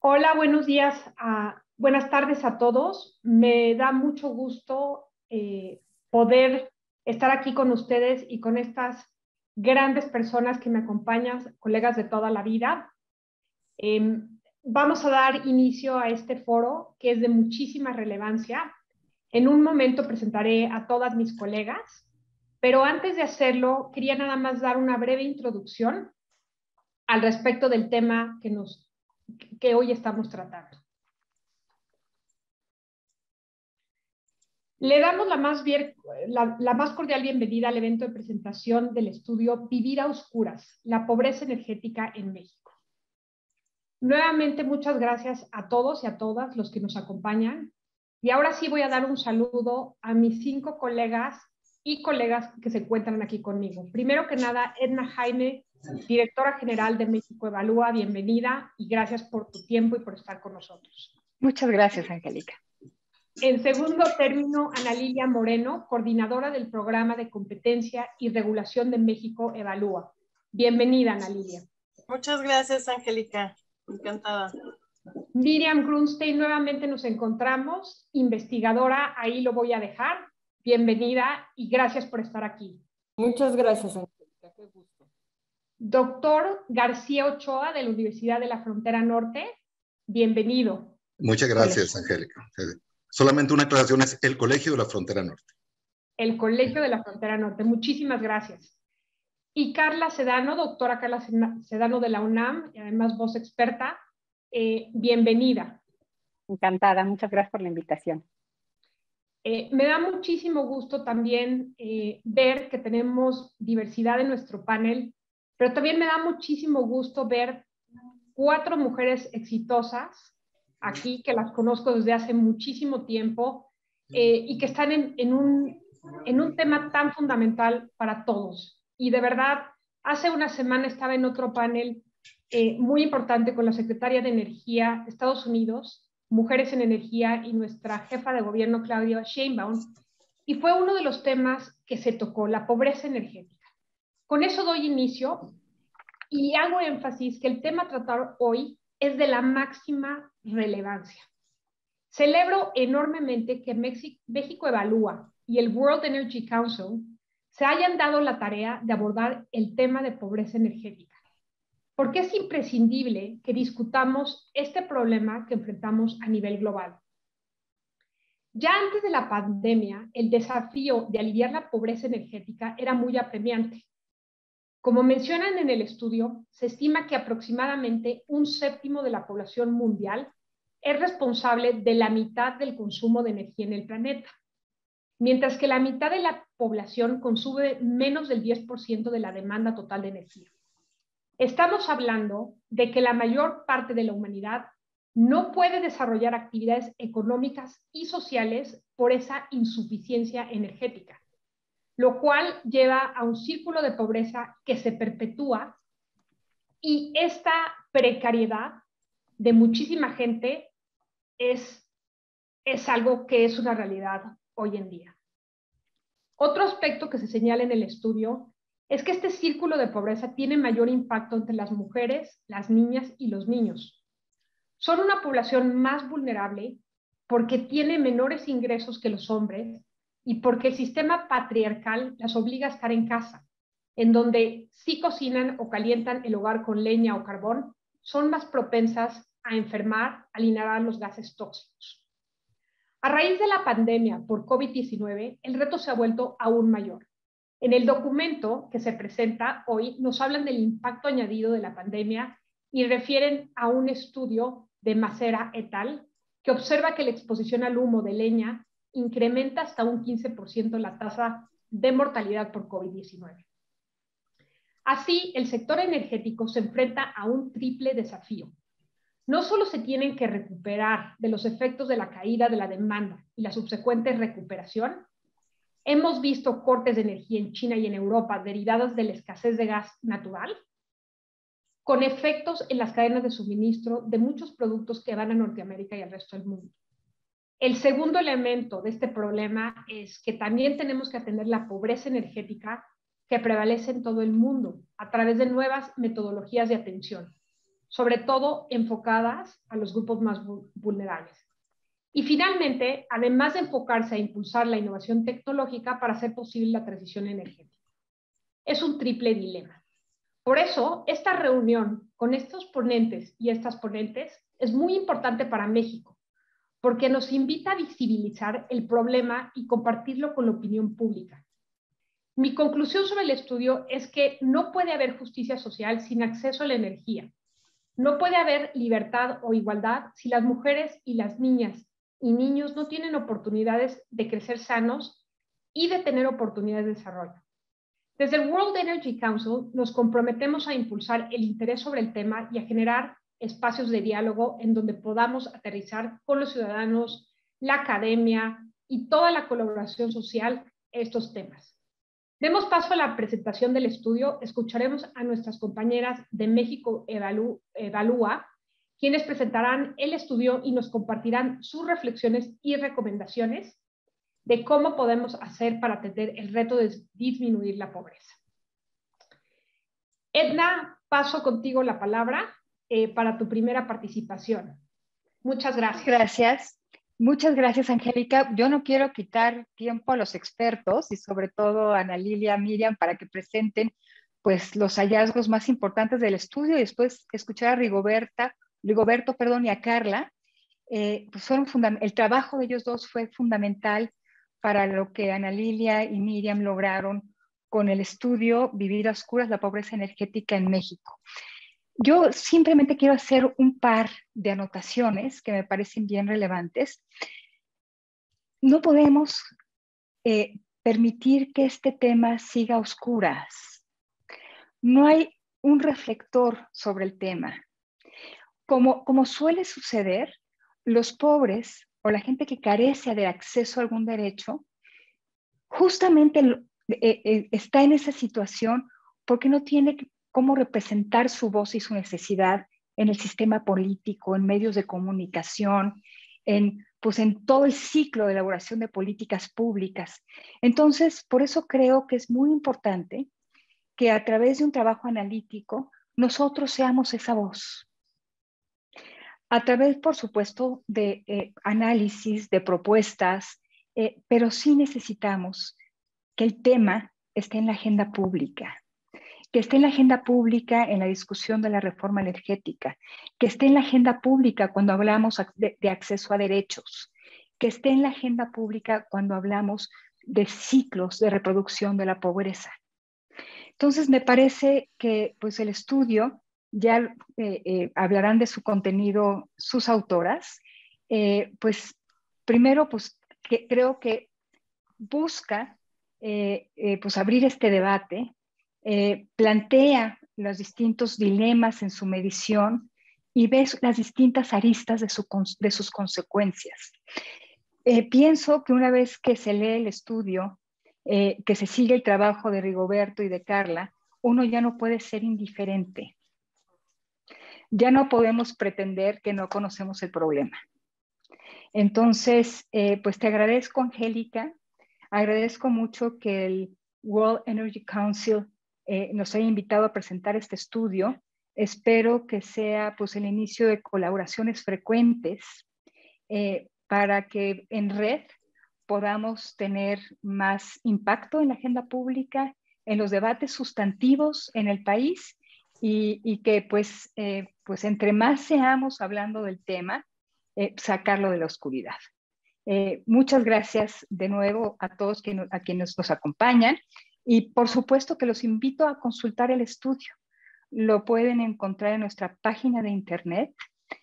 Hola, buenos días, buenas tardes a todos. Me da mucho gusto poder estar aquí con ustedes y con estas grandes personas que me acompañan, colegas de toda la vida. Vamos a dar inicio a este foro que es de muchísima relevancia. En un momento presentaré a todas mis colegas, pero antes de hacerlo, quería nada más dar una breve introducción al respecto del tema que hoy estamos tratando. Le damos la más cordial bienvenida al evento de presentación del estudio Vivir a Oscuras, la pobreza energética en México. Nuevamente, muchas gracias a todos y a todas los que nos acompañan. Y ahora sí voy a dar un saludo a mis 5 colegas y colegas que se encuentran aquí conmigo. Primero que nada, Edna Jaime, directora general de México Evalúa, bienvenida y gracias por tu tiempo y por estar con nosotros. Muchas gracias, Angélica. En segundo término, Ana Lilia Moreno, coordinadora del Programa de Competencia y Regulación de México Evalúa. Bienvenida, Ana Lilia. Muchas gracias, Angélica. Encantada. Miriam Grunstein, nuevamente nos encontramos, investigadora, ahí lo voy a dejar. Bienvenida y gracias por estar aquí. Muchas gracias, Angélica. Qué gusto. Doctor García Ochoa, de la Universidad de la Frontera Norte, bienvenido. Muchas gracias, Angélica. Solamente una aclaración, es el Colegio de la Frontera Norte. El Colegio de la Frontera Norte, muchísimas gracias. Y Carla Sedano, doctora Carla Sedano de la UNAM, y además voz experta, bienvenida. Encantada, muchas gracias por la invitación. Me da muchísimo gusto también ver que tenemos diversidad en nuestro panel, pero también me da muchísimo gusto ver 4 mujeres exitosas aquí, que las conozco desde hace muchísimo tiempo y que están en un tema tan fundamental para todos. Y de verdad, hace una semana estaba en otro panel muy importante con la secretaria de Energía de Estados Unidos, Mujeres en Energía, y nuestra jefa de gobierno, Claudia Sheinbaum, y fue uno de los temas que se tocó, la pobreza energética. Con eso doy inicio y hago énfasis que el tema a tratar hoy es de la máxima relevancia. Celebro enormemente que México Evalúa y el World Energy Council se hayan dado la tarea de abordar el tema de pobreza energética, porque es imprescindible que discutamos este problema que enfrentamos a nivel global. Ya antes de la pandemia, el desafío de aliviar la pobreza energética era muy apremiante. Como mencionan en el estudio, se estima que aproximadamente 1/7 de la población mundial es responsable de la mitad del consumo de energía en el planeta, mientras que la mitad de la población consume menos del 10% de la demanda total de energía. Estamos hablando de que la mayor parte de la humanidad no puede desarrollar actividades económicas y sociales por esa insuficiencia energética, lo cual lleva a un círculo de pobreza que se perpetúa, y esta precariedad de muchísima gente es algo que es una realidad hoy en día. Otro aspecto que se señala en el estudio es que este círculo de pobreza tiene mayor impacto entre las mujeres, las niñas y los niños. Son una población más vulnerable porque tiene menores ingresos que los hombres y porque el sistema patriarcal las obliga a estar en casa, en donde si cocinan o calientan el hogar con leña o carbón, son más propensas a enfermar al inhalar los gases tóxicos. A raíz de la pandemia por COVID-19, el reto se ha vuelto aún mayor. En el documento que se presenta hoy nos hablan del impacto añadido de la pandemia y refieren a un estudio de Macera et al. Que observa que la exposición al humo de leña incrementa hasta un 15% la tasa de mortalidad por COVID-19. Así, el sector energético se enfrenta a un triple desafío. No solo se tienen que recuperar de los efectos de la caída de la demanda y la subsecuente recuperación. Hemos visto cortes de energía en China y en Europa derivadas de la escasez de gas natural, con efectos en las cadenas de suministro de muchos productos que van a Norteamérica y al resto del mundo. El segundo elemento de este problema es que también tenemos que atender la pobreza energética que prevalece en todo el mundo a través de nuevas metodologías de atención. sobre todo enfocadas a los grupos más vulnerables. Y finalmente, además de enfocarse a impulsar la innovación tecnológica para hacer posible la transición energética. Es un triple dilema. Por eso, esta reunión con estos ponentes y estas ponentes es muy importante para México, porque nos invita a visibilizar el problema y compartirlo con la opinión pública. Mi conclusión sobre el estudio es que no puede haber justicia social sin acceso a la energía. No puede haber libertad o igualdad si las mujeres y las niñas y niños no tienen oportunidades de crecer sanos y de tener oportunidades de desarrollo. Desde el World Energy Council nos comprometemos a impulsar el interés sobre el tema y a generar espacios de diálogo en donde podamos aterrizar con los ciudadanos, la academia y toda la colaboración social estos temas. Demos paso a la presentación del estudio. Escucharemos a nuestras compañeras de México Evalúa, quienes presentarán el estudio y nos compartirán sus reflexiones y recomendaciones de cómo podemos hacer para atender el reto de disminuir la pobreza. Edna, paso contigo la palabra para tu primera participación. Muchas gracias. Gracias. Muchas gracias, Angélica. Yo no quiero quitar tiempo a los expertos y sobre todo a Ana Lilia, Miriam, para que presenten pues, los hallazgos más importantes del estudio y después escuchar a Rigoberto y a Carla. Pues el trabajo de ellos dos fue fundamental para lo que Ana Lilia y Miriam lograron con el estudio Vivir a Oscuras, la pobreza energética en México. Yo simplemente quiero hacer un par de anotaciones que me parecen bien relevantes. No podemos permitir que este tema siga a oscuras. No hay un reflector sobre el tema. Como suele suceder, los pobres o la gente que carece de acceso a algún derecho, justamente está en esa situación porque no tiene cómo representar su voz y su necesidad en el sistema político, en medios de comunicación, en todo el ciclo de elaboración de políticas públicas. Entonces, por eso creo que es muy importante que a través de un trabajo analítico nosotros seamos esa voz. A través, por supuesto, de análisis, de propuestas, pero sí necesitamos que el tema esté en la agenda pública, que esté en la agenda pública en la discusión de la reforma energética, que esté en la agenda pública cuando hablamos de acceso a derechos, que esté en la agenda pública cuando hablamos de ciclos de reproducción de la pobreza. Entonces, me parece que pues, el estudio, ya hablarán de su contenido sus autoras, pues primero, pues creo que busca pues, abrir este debate, plantea los distintos dilemas en su medición y ve las distintas aristas de sus consecuencias. Pienso que una vez que se lee el estudio, que se sigue el trabajo de Rigoberto y de Carla, uno ya no puede ser indiferente. Ya no podemos pretender que no conocemos el problema. Entonces, pues te agradezco, Angélica, agradezco mucho que el World Energy Council nos haya invitado a presentar este estudio. Espero que sea pues, el inicio de colaboraciones frecuentes para que en red podamos tener más impacto en la agenda pública, en los debates sustantivos en el país y que pues entre más seamos hablando del tema, sacarlo de la oscuridad. Muchas gracias de nuevo a todos a quienes nos acompañan y por supuesto que los invito a consultar el estudio. Lo pueden encontrar en nuestra página de internet.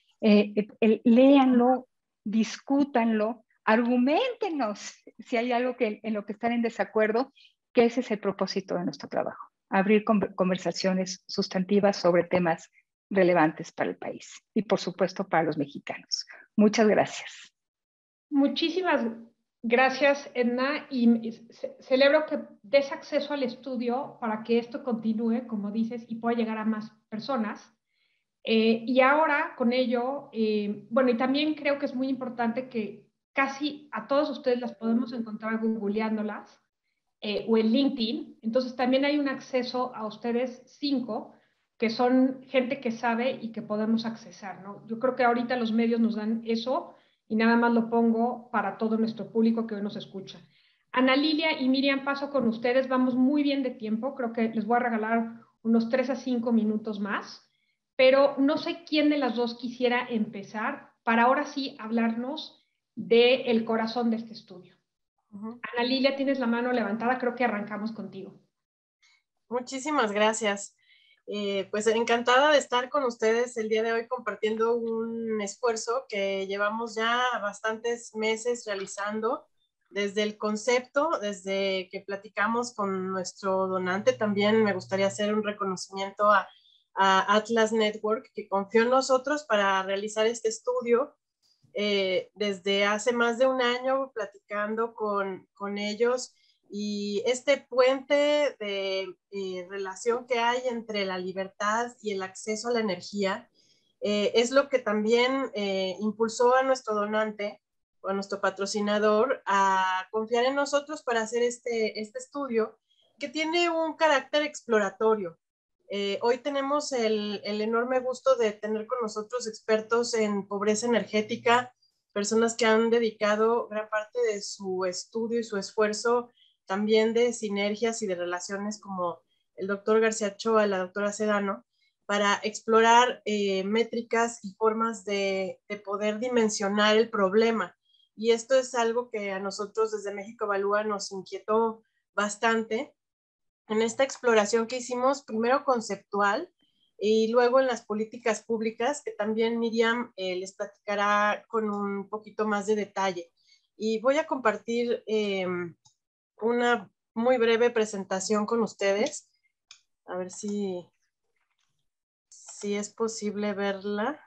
Léanlo, discútanlo, arguméntenos si hay algo en lo que están en desacuerdo, que ese es el propósito de nuestro trabajo, abrir conversaciones sustantivas sobre temas relevantes para el país y por supuesto para los mexicanos. Muchas gracias. Muchísimas gracias, Edna, y celebro que des acceso al estudio para que esto continúe, como dices, y pueda llegar a más personas. Y ahora con ello, bueno, y también creo que es muy importante que casi a todos ustedes las podemos encontrar googleándolas o en LinkedIn. Entonces también hay un acceso a ustedes 5 que son gente que sabe y que podemos accesar, ¿no? Yo creo que ahorita los medios nos dan eso y nada más lo pongo para todo nuestro público que hoy nos escucha. Ana Lilia y Miriam, paso con ustedes, vamos muy bien de tiempo, creo que les voy a regalar unos 3 a 5 minutos más, pero no sé quién de las dos quisiera empezar para ahora sí hablarnos del corazón de este estudio. Ana Lilia, tienes la mano levantada, creo que arrancamos contigo. Muchísimas gracias. Pues encantada de estar con ustedes el día de hoy compartiendo un esfuerzo que llevamos ya bastantes meses realizando desde el concepto, desde que platicamos con nuestro donante. También me gustaría hacer un reconocimiento a Atlas Network, que confió en nosotros para realizar este estudio. Desde hace más de un año platicando con ellos, y este puente de relación que hay entre la libertad y el acceso a la energía es lo que también impulsó a nuestro donante o a nuestro patrocinador a confiar en nosotros para hacer este estudio que tiene un carácter exploratorio. Hoy tenemos el enorme gusto de tener con nosotros expertos en pobreza energética, personas que han dedicado gran parte de su estudio y su esfuerzo también de sinergias y de relaciones, como el doctor García Ochoa y la doctora Sedano, para explorar métricas y formas de poder dimensionar el problema. Y esto es algo que a nosotros desde México Evalúa nos inquietó bastante en esta exploración que hicimos, primero conceptual y luego en las políticas públicas, que también Miriam les platicará con un poquito más de detalle. Y voy a compartir una muy breve presentación con ustedes, a ver si es posible verla.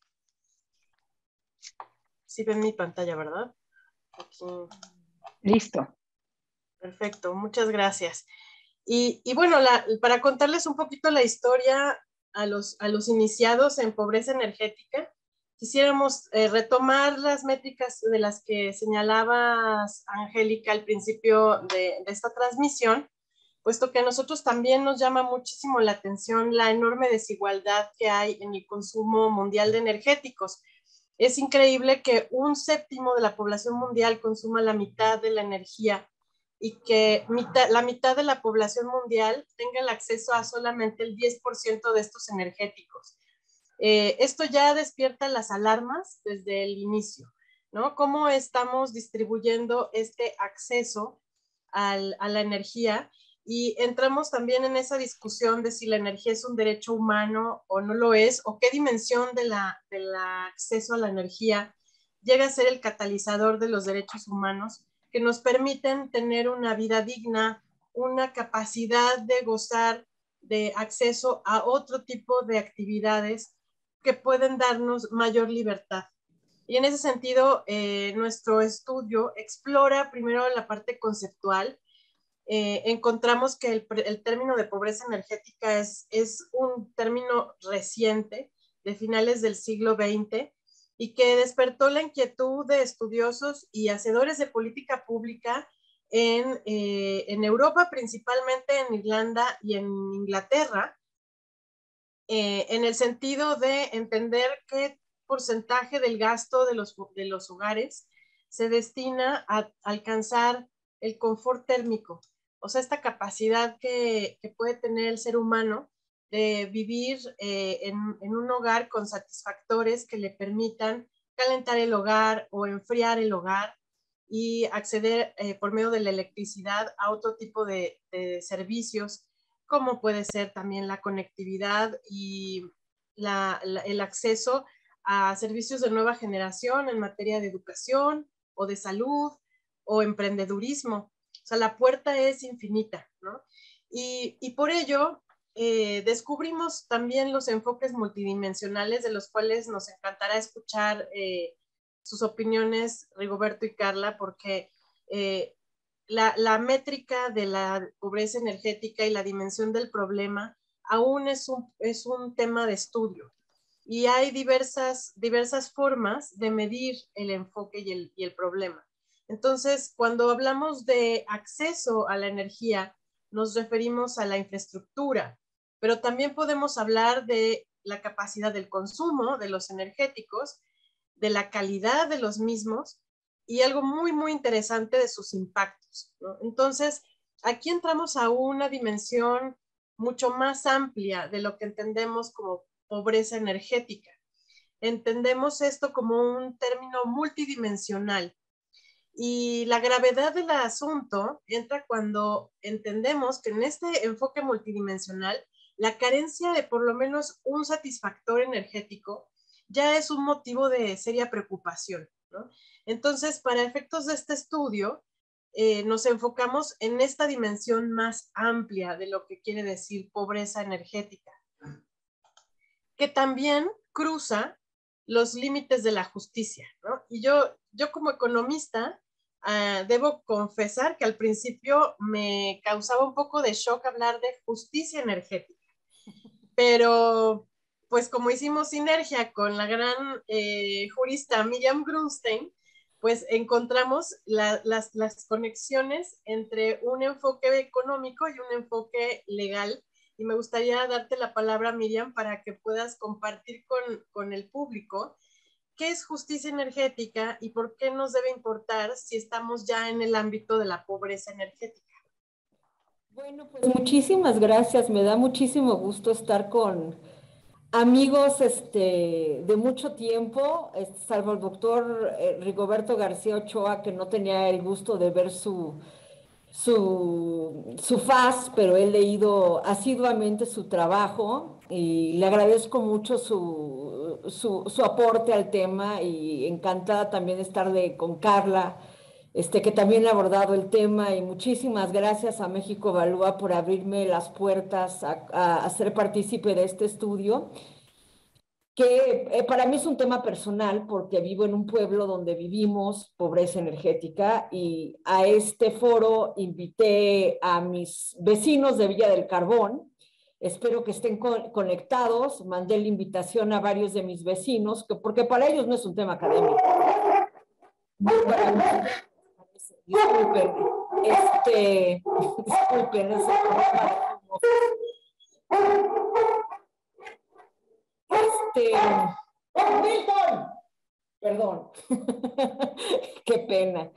Sí ven mi pantalla, ¿verdad? Aquí. Listo. Perfecto, muchas gracias. Y bueno, para contarles un poquito la historia a los iniciados en pobreza energética, quisiéramos retomar las métricas de las que señalabas, Angélica, al principio de esta transmisión, puesto que a nosotros también nos llama muchísimo la atención la enorme desigualdad que hay en el consumo mundial de energéticos. Es increíble que 1/7 de la población mundial consuma la mitad de la energía y que la mitad de la población mundial tenga el acceso a solamente el 10% de estos energéticos. Esto ya despierta las alarmas desde el inicio, ¿no? ¿Cómo estamos distribuyendo este acceso a la energía? Y entramos también en esa discusión de si la energía es un derecho humano o no lo es, o qué dimensión del acceso a la energía llega a ser el catalizador de los derechos humanos que nos permiten tener una vida digna, una capacidad de gozar de acceso a otro tipo de actividades que pueden darnos mayor libertad. Y en ese sentido, nuestro estudio explora primero la parte conceptual. Encontramos que el término de pobreza energética es un término reciente, de finales del siglo XX, y que despertó la inquietud de estudiosos y hacedores de política pública en Europa, principalmente en Irlanda y en Inglaterra, en el sentido de entender qué porcentaje del gasto de los hogares se destina a alcanzar el confort térmico, o sea, esta capacidad que puede tener el ser humano de vivir en un hogar con satisfactores que le permitan calentar el hogar o enfriar el hogar y acceder por medio de la electricidad a otro tipo de servicios, como puede ser también la conectividad y el acceso a servicios de nueva generación en materia de educación o de salud o emprendedurismo. O sea, la puerta es infinita, ¿no? Y por ello descubrimos también los enfoques multidimensionales, de los cuales nos encantará escuchar sus opiniones, Rigoberto y Carla, porque la métrica de la pobreza energética y la dimensión del problema aún es un tema de estudio. Y hay diversas formas de medir el enfoque y el problema. Entonces, cuando hablamos de acceso a la energía, nos referimos a la infraestructura, pero también podemos hablar de la capacidad del consumo de los energéticos, de la calidad de los mismos y algo muy, muy interesante de sus impactos, ¿no? Entonces, aquí entramos a una dimensión mucho más amplia de lo que entendemos como pobreza energética. Entendemos esto como un término multidimensional. Y la gravedad del asunto entra cuando entendemos que en este enfoque multidimensional, la carencia de por lo menos un satisfactor energético ya es un motivo de seria preocupación, ¿no? Entonces, para efectos de este estudio, nos enfocamos en esta dimensión más amplia de lo que quiere decir pobreza energética, que también cruza los límites de la justicia, ¿no? Y yo como economista, debo confesar que al principio me causaba un poco de shock hablar de justicia energética, pero pues como hicimos sinergia con la gran jurista Miriam Grunstein, pues encontramos las conexiones entre un enfoque económico y un enfoque legal. Y me gustaría darte la palabra, Miriam, para que puedas compartir con el público qué es justicia energética y por qué nos debe importar si estamos ya en el ámbito de la pobreza energética. Bueno, pues muchísimas gracias. Me da muchísimo gusto estar con amigos de mucho tiempo, salvo el doctor Rigoberto García Ochoa, que no tenía el gusto de ver su faz, pero he leído asiduamente su trabajo y le agradezco mucho su aporte al tema y encantada también de estar con Carla, que también ha abordado el tema, y muchísimas gracias a México Evalúa por abrirme las puertas a ser partícipe de este estudio, que para mí es un tema personal porque vivo en un pueblo donde vivimos pobreza energética, y a este foro invité a mis vecinos de Villa del Carbón. Espero que estén conectados. Mandé la invitación a varios de mis vecinos, porque para ellos no es un tema académico. Disculpen, disculpen, ese Milton, perdón, qué pena,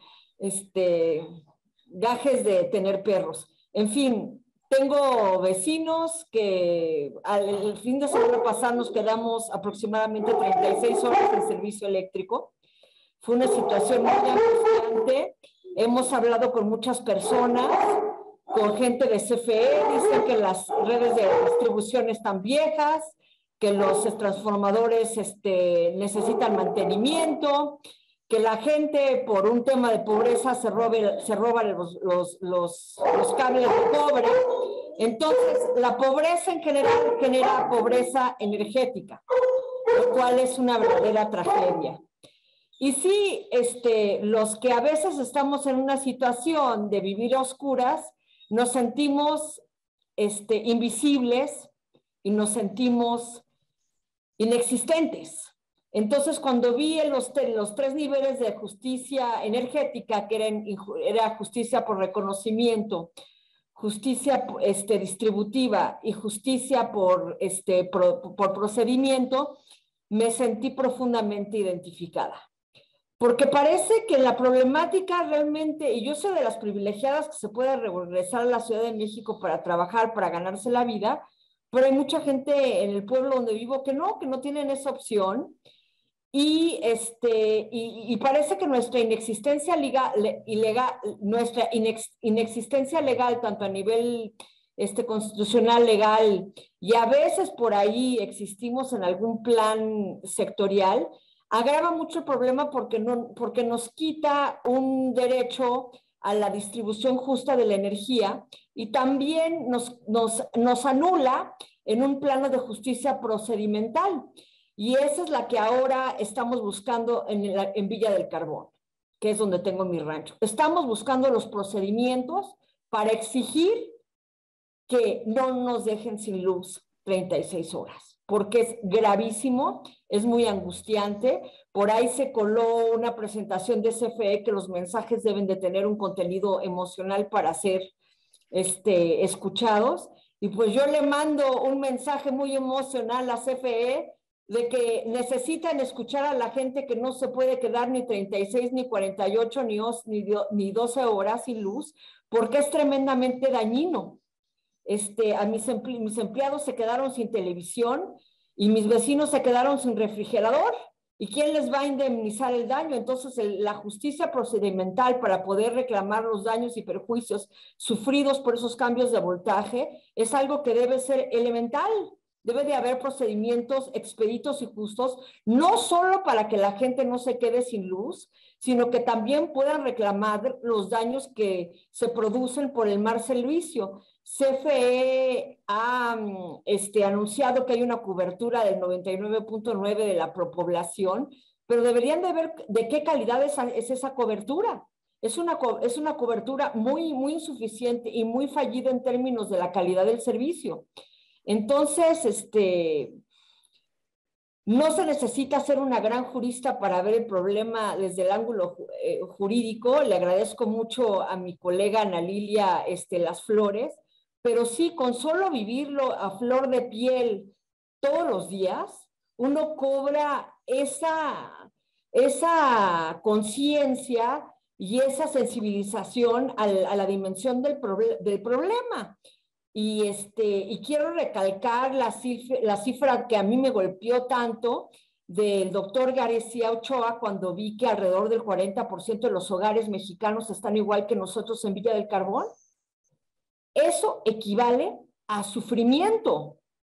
gajes de tener perros. En fin, tengo vecinos que el fin de semana pasado nos quedamos aproximadamente 36 horas en servicio eléctrico. Fue una situación muy angustiante. Hemos hablado con muchas personas, con gente de CFE, dicen que las redes de distribución están viejas, que los transformadores necesitan mantenimiento, que la gente por un tema de pobreza se roba los cables de cobre. Entonces, la pobreza en general genera pobreza energética, lo cual es una verdadera tragedia. Y sí, los que a veces estamos en una situación de vivir a oscuras, nos sentimos invisibles y nos sentimos inexistentes. Entonces, cuando vi los tres niveles de justicia energética, que era justicia por reconocimiento, justicia distributiva y justicia por procedimiento, me sentí profundamente identificada. Porque parece que la problemática realmente, y yo soy de las privilegiadas que se puede regresar a la Ciudad de México para trabajar, para ganarse la vida, pero hay mucha gente en el pueblo donde vivo que no tienen esa opción, y parece que nuestra inexistencia inexistencia legal, tanto a nivel constitucional, legal, y a veces por ahí existimos en algún plan sectorial, agrava mucho el problema porque nos quita un derecho a la distribución justa de la energía, y también nos anula en un plano de justicia procedimental. Y esa es la que ahora estamos buscando en Villa del Carbón, que es donde tengo mi rancho. Estamos buscando los procedimientos para exigir que no nos dejen sin luz 36 horas, porque es gravísimo, es muy angustiante. Por ahí se coló una presentación de CFE que los mensajes deben de tener un contenido emocional para ser escuchados, Y pues yo le mando un mensaje muy emocional a CFE de que necesitan escuchar a la gente que no se puede quedar ni 36, ni 48, ni 12 horas sin luz, porque es tremendamente dañino. A mis empleados se quedaron sin televisión y mis vecinos se quedaron sin refrigerador. ¿Y quién les va a indemnizar el daño? Entonces, la justicia procedimental para poder reclamar los daños y perjuicios sufridos por esos cambios de voltaje es algo que debe ser elemental. Debe de haber procedimientos expeditos y justos, no solo para que la gente no se quede sin luz, sino que también puedan reclamar los daños que se producen por el mal servicio. CFE ha anunciado que hay una cobertura del 99.9% de la población, pero deberían de ver de qué calidad es esa cobertura. Es una cobertura muy, muy insuficiente y muy fallida en términos de la calidad del servicio. Entonces, no se necesita ser una gran jurista para ver el problema desde el ángulo jurídico. Le agradezco mucho a mi colega Ana Lilia Las Flores, pero sí, con solo vivirlo a flor de piel todos los días, uno cobra esa conciencia y esa sensibilización a la dimensión del problema. Y quiero recalcar la cifra que a mí me golpeó tanto del doctor García Ochoa cuando vi que alrededor del 40% de los hogares mexicanos están igual que nosotros en Villa del Carbón. Eso equivale a sufrimiento.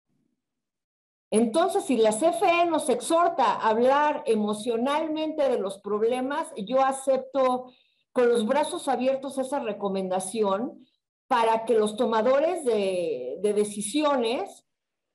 Entonces, si la CFE nos exhorta a hablar emocionalmente de los problemas, yo acepto con los brazos abiertos esa recomendación para que los tomadores de decisiones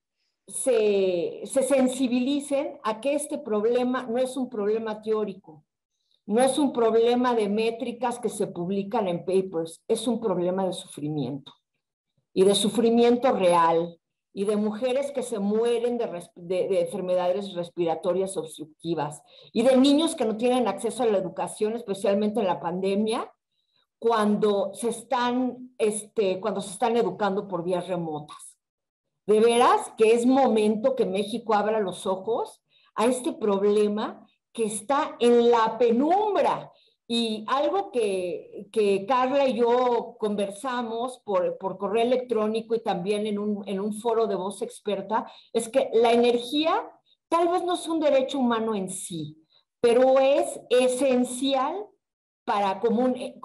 se sensibilicen a que este problema no es un problema teórico, no es un problema de métricas que se publican en papers, es un problema de sufrimiento, y de sufrimiento real, y de mujeres que se mueren de enfermedades respiratorias obstructivas, y de niños que no tienen acceso a la educación, especialmente en la pandemia, cuando se están educando por vías remotas. De veras que es momento que México abra los ojos a este problema que está en la penumbra. Y algo que Carla y yo conversamos por correo electrónico y también en un foro de Voz Experta, es que la energía tal vez no es un derecho humano en sí, pero es esencial como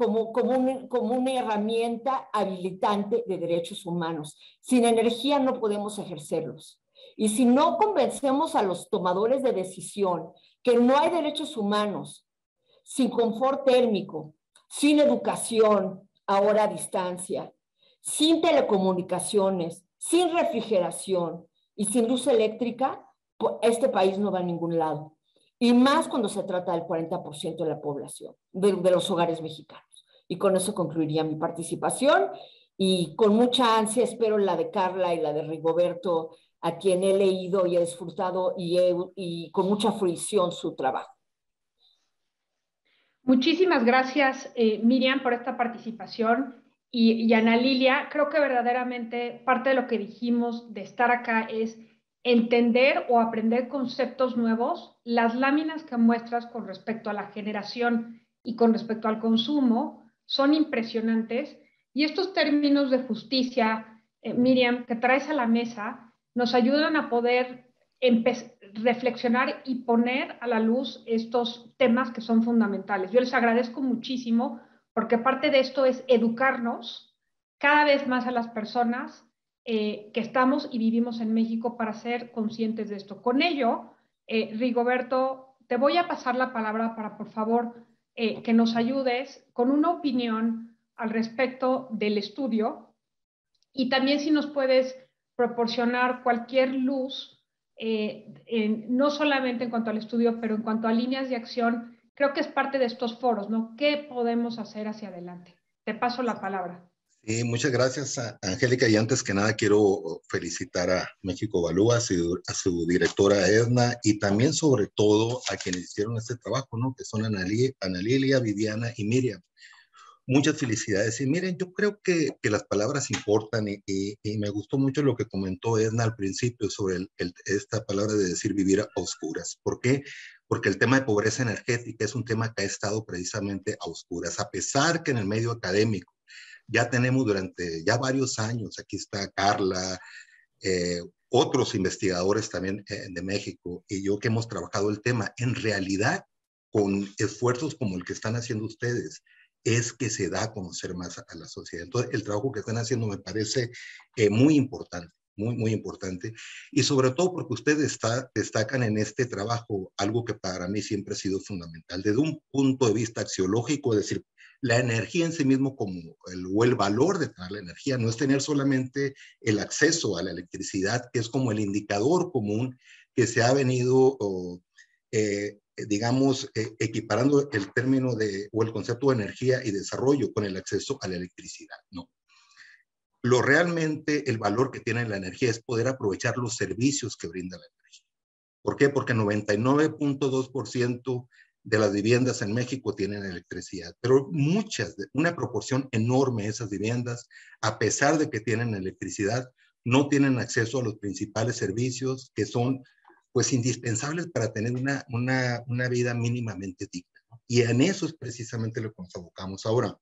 una herramienta habilitante de derechos humanos. Sin energía no podemos ejercerlos. Y si no convencemos a los tomadores de decisión que no hay derechos humanos sin confort térmico, sin educación, ahora a distancia, sin telecomunicaciones, sin refrigeración y sin luz eléctrica, este país no va a ningún lado. Y más cuando se trata del 40% de la población, de los hogares mexicanos. Y con eso concluiría mi participación y con mucha ansia espero la de Carla y la de Rigoberto, a quien he leído y he disfrutado y con mucha fruición su trabajo. Muchísimas gracias, Miriam, por esta participación. Y Ana Lilia, creo que verdaderamente parte de lo que dijimos de estar acá es entender o aprender conceptos nuevos. Las láminas que muestras con respecto a la generación y con respecto al consumo son impresionantes. Y estos términos de justicia, Miriam, que traes a la mesa, nos ayudan a poder reflexionar y poner a la luz estos temas que son fundamentales. Yo les agradezco muchísimo porque parte de esto es educarnos cada vez más a las personas que estamos y vivimos en México para ser conscientes de esto. Con ello, Rigoberto, te voy a pasar la palabra para, por favor, que nos ayudes con una opinión al respecto del estudio y también si nos puedes proporcionar cualquier luz, no solamente en cuanto al estudio, pero en cuanto a líneas de acción. Creo que es parte de estos foros, ¿no? ¿Qué podemos hacer hacia adelante? Te paso la palabra. Sí, muchas gracias, Angélica. Y antes que nada quiero felicitar a México Evalúa, a su directora Edna y también sobre todo a quienes hicieron este trabajo, ¿no? Que son Ana Lilia, Viviana y Miriam. Muchas felicidades. Y miren, yo creo que las palabras importan y me gustó mucho lo que comentó Edna al principio sobre esta palabra de decir vivir a oscuras. ¿Por qué? Porque el tema de pobreza energética es un tema que ha estado precisamente a oscuras, a pesar que en el medio académico ya tenemos durante ya varios años, aquí está Carla, otros investigadores también de México y yo que hemos trabajado el tema, en realidad con esfuerzos como el que están haciendo ustedes, es que se da a conocer más a la sociedad. Entonces, el trabajo que están haciendo me parece muy importante, muy importante, y sobre todo porque ustedes destacan en este trabajo algo que para mí siempre ha sido fundamental, desde un punto de vista axiológico, es decir, la energía en sí mismo o el valor de tener la energía no es tener solamente el acceso a la electricidad, que es como el indicador común que se ha venido, digamos, equiparando el término o el concepto de energía y desarrollo con el acceso a la electricidad, ¿no? Lo realmente, el valor que tiene la energía es poder aprovechar los servicios que brinda la energía. ¿Por qué? Porque 99.2% de las viviendas en México tienen electricidad, pero una proporción enorme de esas viviendas, a pesar de que tienen electricidad, no tienen acceso a los principales servicios que son pues indispensables para tener una vida mínimamente digna, ¿no? Y en eso es precisamente lo que nos abocamos ahora.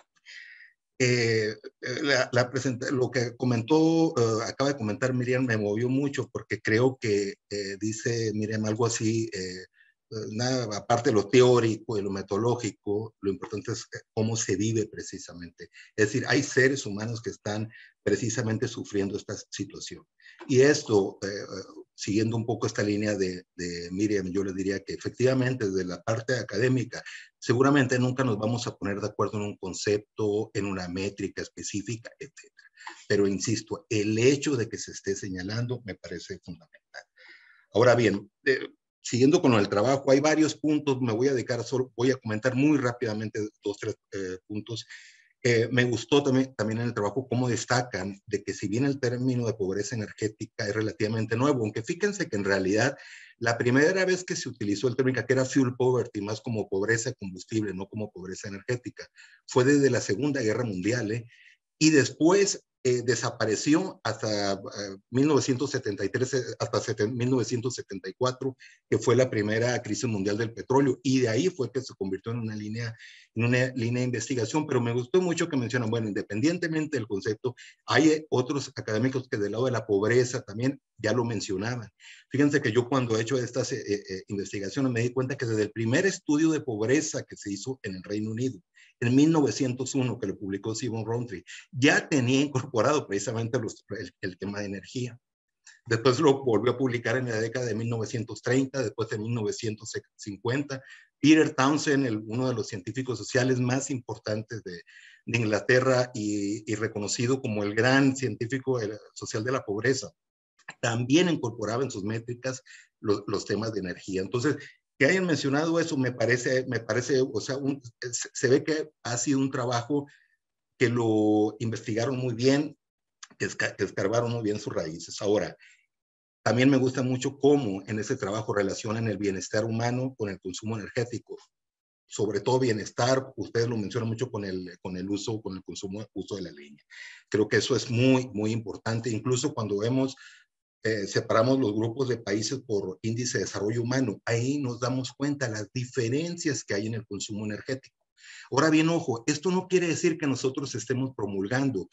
Lo que comentó, acaba de comentar Miriam, me movió mucho porque creo que dice Miriam algo así, nada, aparte de lo teórico y lo metodológico, lo importante es cómo se vive precisamente. Es decir, hay seres humanos que están precisamente sufriendo esta situación. Y esto, siguiendo un poco esta línea de Miriam, yo le diría que efectivamente desde la parte académica, seguramente nunca nos vamos a poner de acuerdo en un concepto, en una métrica específica, etc. Pero insisto, el hecho de que se esté señalando me parece fundamental. Ahora bien, siguiendo con el trabajo, hay varios puntos, me voy a dedicar voy a comentar muy rápidamente 2, 3 puntos. Me gustó también en el trabajo cómo destacan de que si bien el término de pobreza energética es relativamente nuevo, aunque fíjense que en realidad la primera vez que se utilizó el término que era fuel poverty, más como pobreza de combustible, no como pobreza energética, fue desde la Segunda Guerra Mundial, y después desapareció hasta 1973, hasta 1974, que fue la primera crisis mundial del petróleo, y de ahí fue que se convirtió en una línea de investigación. Pero me gustó mucho que mencionan, bueno, independientemente del concepto, hay otros académicos que del lado de la pobreza también ya lo mencionaban. Fíjense que yo cuando he hecho estas investigaciones me di cuenta que desde el primer estudio de pobreza que se hizo en el Reino Unido, en 1901, que lo publicó Simon Rowntree, ya tenía incorporado precisamente el tema de energía. Después lo volvió a publicar en la década de 1930, después de 1950. Peter Townsend, uno de los científicos sociales más importantes de Inglaterra y reconocido como el gran científico social de la pobreza, también incorporaba en sus métricas los temas de energía. Entonces, que hayan mencionado eso me parece, o sea, se ve que ha sido un trabajo que lo investigaron muy bien, que escarbaron muy bien sus raíces. Ahora, también me gusta mucho cómo en ese trabajo relacionan el bienestar humano con el consumo energético. Sobre todo bienestar, ustedes lo mencionan mucho con el uso de la leña. Creo que eso es muy importante, incluso cuando separamos los grupos de países por índice de desarrollo humano, ahí nos damos cuenta de las diferencias que hay en el consumo energético. Ahora bien, ojo, esto no quiere decir que nosotros estemos promulgando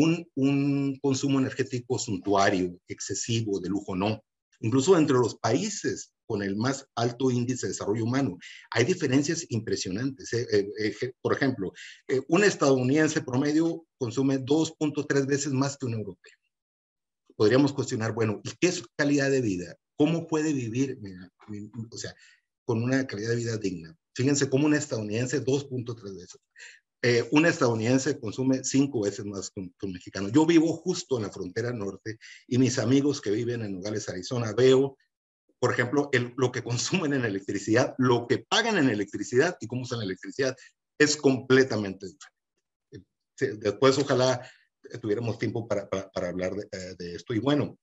un consumo energético suntuario, excesivo, de lujo, no. Incluso entre los países con el más alto índice de desarrollo humano, hay diferencias impresionantes. Por ejemplo, un estadounidense promedio consume 2.3 veces más que un europeo. Podríamos cuestionar, bueno, ¿y qué es calidad de vida? ¿Cómo puede vivir, o sea, con una calidad de vida digna? Fíjense cómo un estadounidense 2.3 veces. Un estadounidense consume 5 veces más que un mexicano. Yo vivo justo en la frontera norte y mis amigos que viven en Nogales, Arizona, veo, por ejemplo, lo que consumen en electricidad, lo que pagan en electricidad y cómo usan la electricidad es completamente diferente. Después, ojalá tuviéramos tiempo para hablar de esto. Y bueno,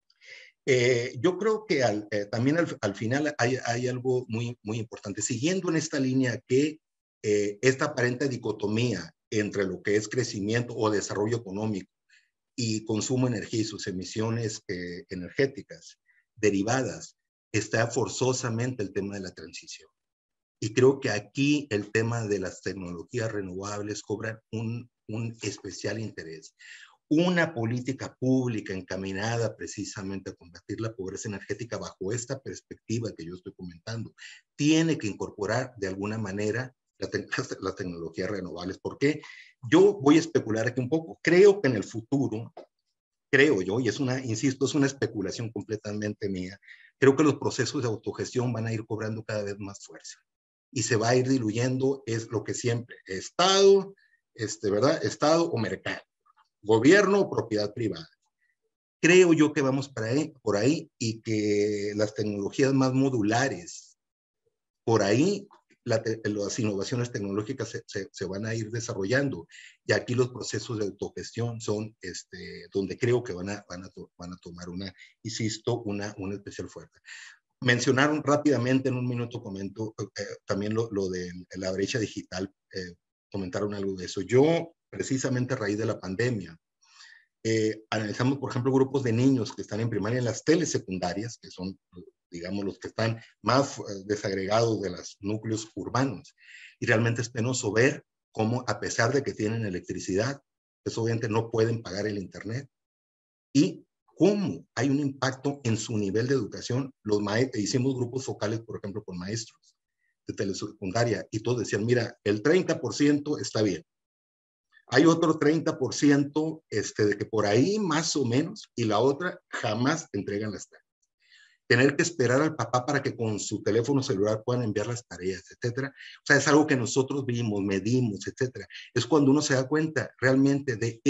yo creo que también al final hay algo muy importante. Siguiendo en esta línea que esta aparente dicotomía entre lo que es crecimiento o desarrollo económico y consumo de energía y sus emisiones energéticas derivadas, está forzosamente el tema de la transición. Y creo que aquí el tema de las tecnologías renovables cobra un especial interés. Una política pública encaminada precisamente a combatir la pobreza energética bajo esta perspectiva que yo estoy comentando, tiene que incorporar de alguna manera las tecnologías renovables. ¿Por qué? Yo voy a especular aquí un poco. Creo que en el futuro, creo yo, y insisto, es una especulación completamente mía, creo que los procesos de autogestión van a ir cobrando cada vez más fuerza y se va a ir diluyendo, es lo que siempre, Estado, ¿verdad? Estado o mercado, gobierno o propiedad privada. Creo yo que vamos por ahí y que las tecnologías más modulares, por ahí las innovaciones tecnológicas se van a ir desarrollando. Y aquí los procesos de autogestión son donde creo que van a tomar insisto, una especial fuerza. Mencionaron rápidamente, en un minuto comento, también lo de la brecha digital, comentaron algo de eso. Yo, precisamente a raíz de la pandemia, analizamos, por ejemplo, grupos de niños que están en primaria en las telesecundarias, que son, digamos, los que están más desagregados de los núcleos urbanos. Y realmente es penoso ver cómo, a pesar de que tienen electricidad, pues obviamente no pueden pagar el internet. Y cómo hay un impacto en su nivel de educación. Hicimos grupos focales, por ejemplo, con maestros de telesecundaria, y todos decían, mira, el 30% está bien. Hay otro 30% de que por ahí más o menos, y la otra jamás entregan las tareas. Tener que esperar al papá para que con su teléfono celular puedan enviar las tareas, etcétera. O sea, es algo que nosotros vimos, medimos, etcétera. Es cuando uno se da cuenta realmente de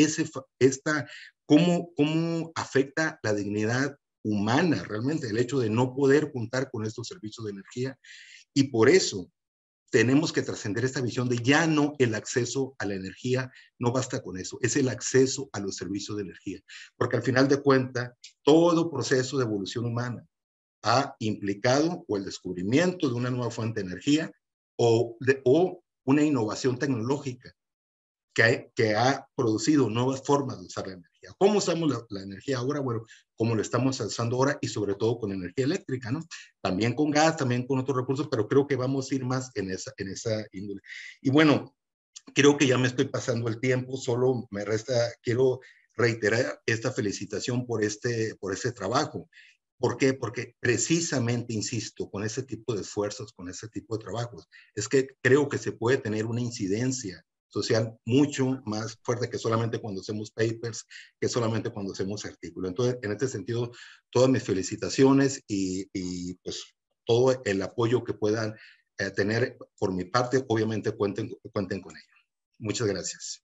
cómo afecta la dignidad humana, realmente, el hecho de no poder contar con estos servicios de energía. Y por eso tenemos que trascender esta visión de ya no el acceso a la energía, no basta con eso, es el acceso a los servicios de energía. Porque al final de cuentas, todo proceso de evolución humana ha implicado o el descubrimiento de una nueva fuente de energía o una innovación tecnológica que ha producido nuevas formas de usar la energía. ¿Cómo usamos la energía ahora? Bueno, como lo estamos usando ahora y sobre todo con energía eléctrica, ¿no? También con gas, también con otros recursos, pero creo que vamos a ir más en esa índole. Y bueno, creo que ya me estoy pasando el tiempo, solo me resta, quiero reiterar esta felicitación por este trabajo. ¿Por qué? Porque precisamente, insisto, con ese tipo de esfuerzos, con ese tipo de trabajos, es que creo que se puede tener una incidencia social mucho más fuerte que solamente cuando hacemos papers, que solamente cuando hacemos artículos. Entonces, en este sentido, todas mis felicitaciones y pues todo el apoyo que puedan tener por mi parte, obviamente cuenten con ello. Muchas gracias.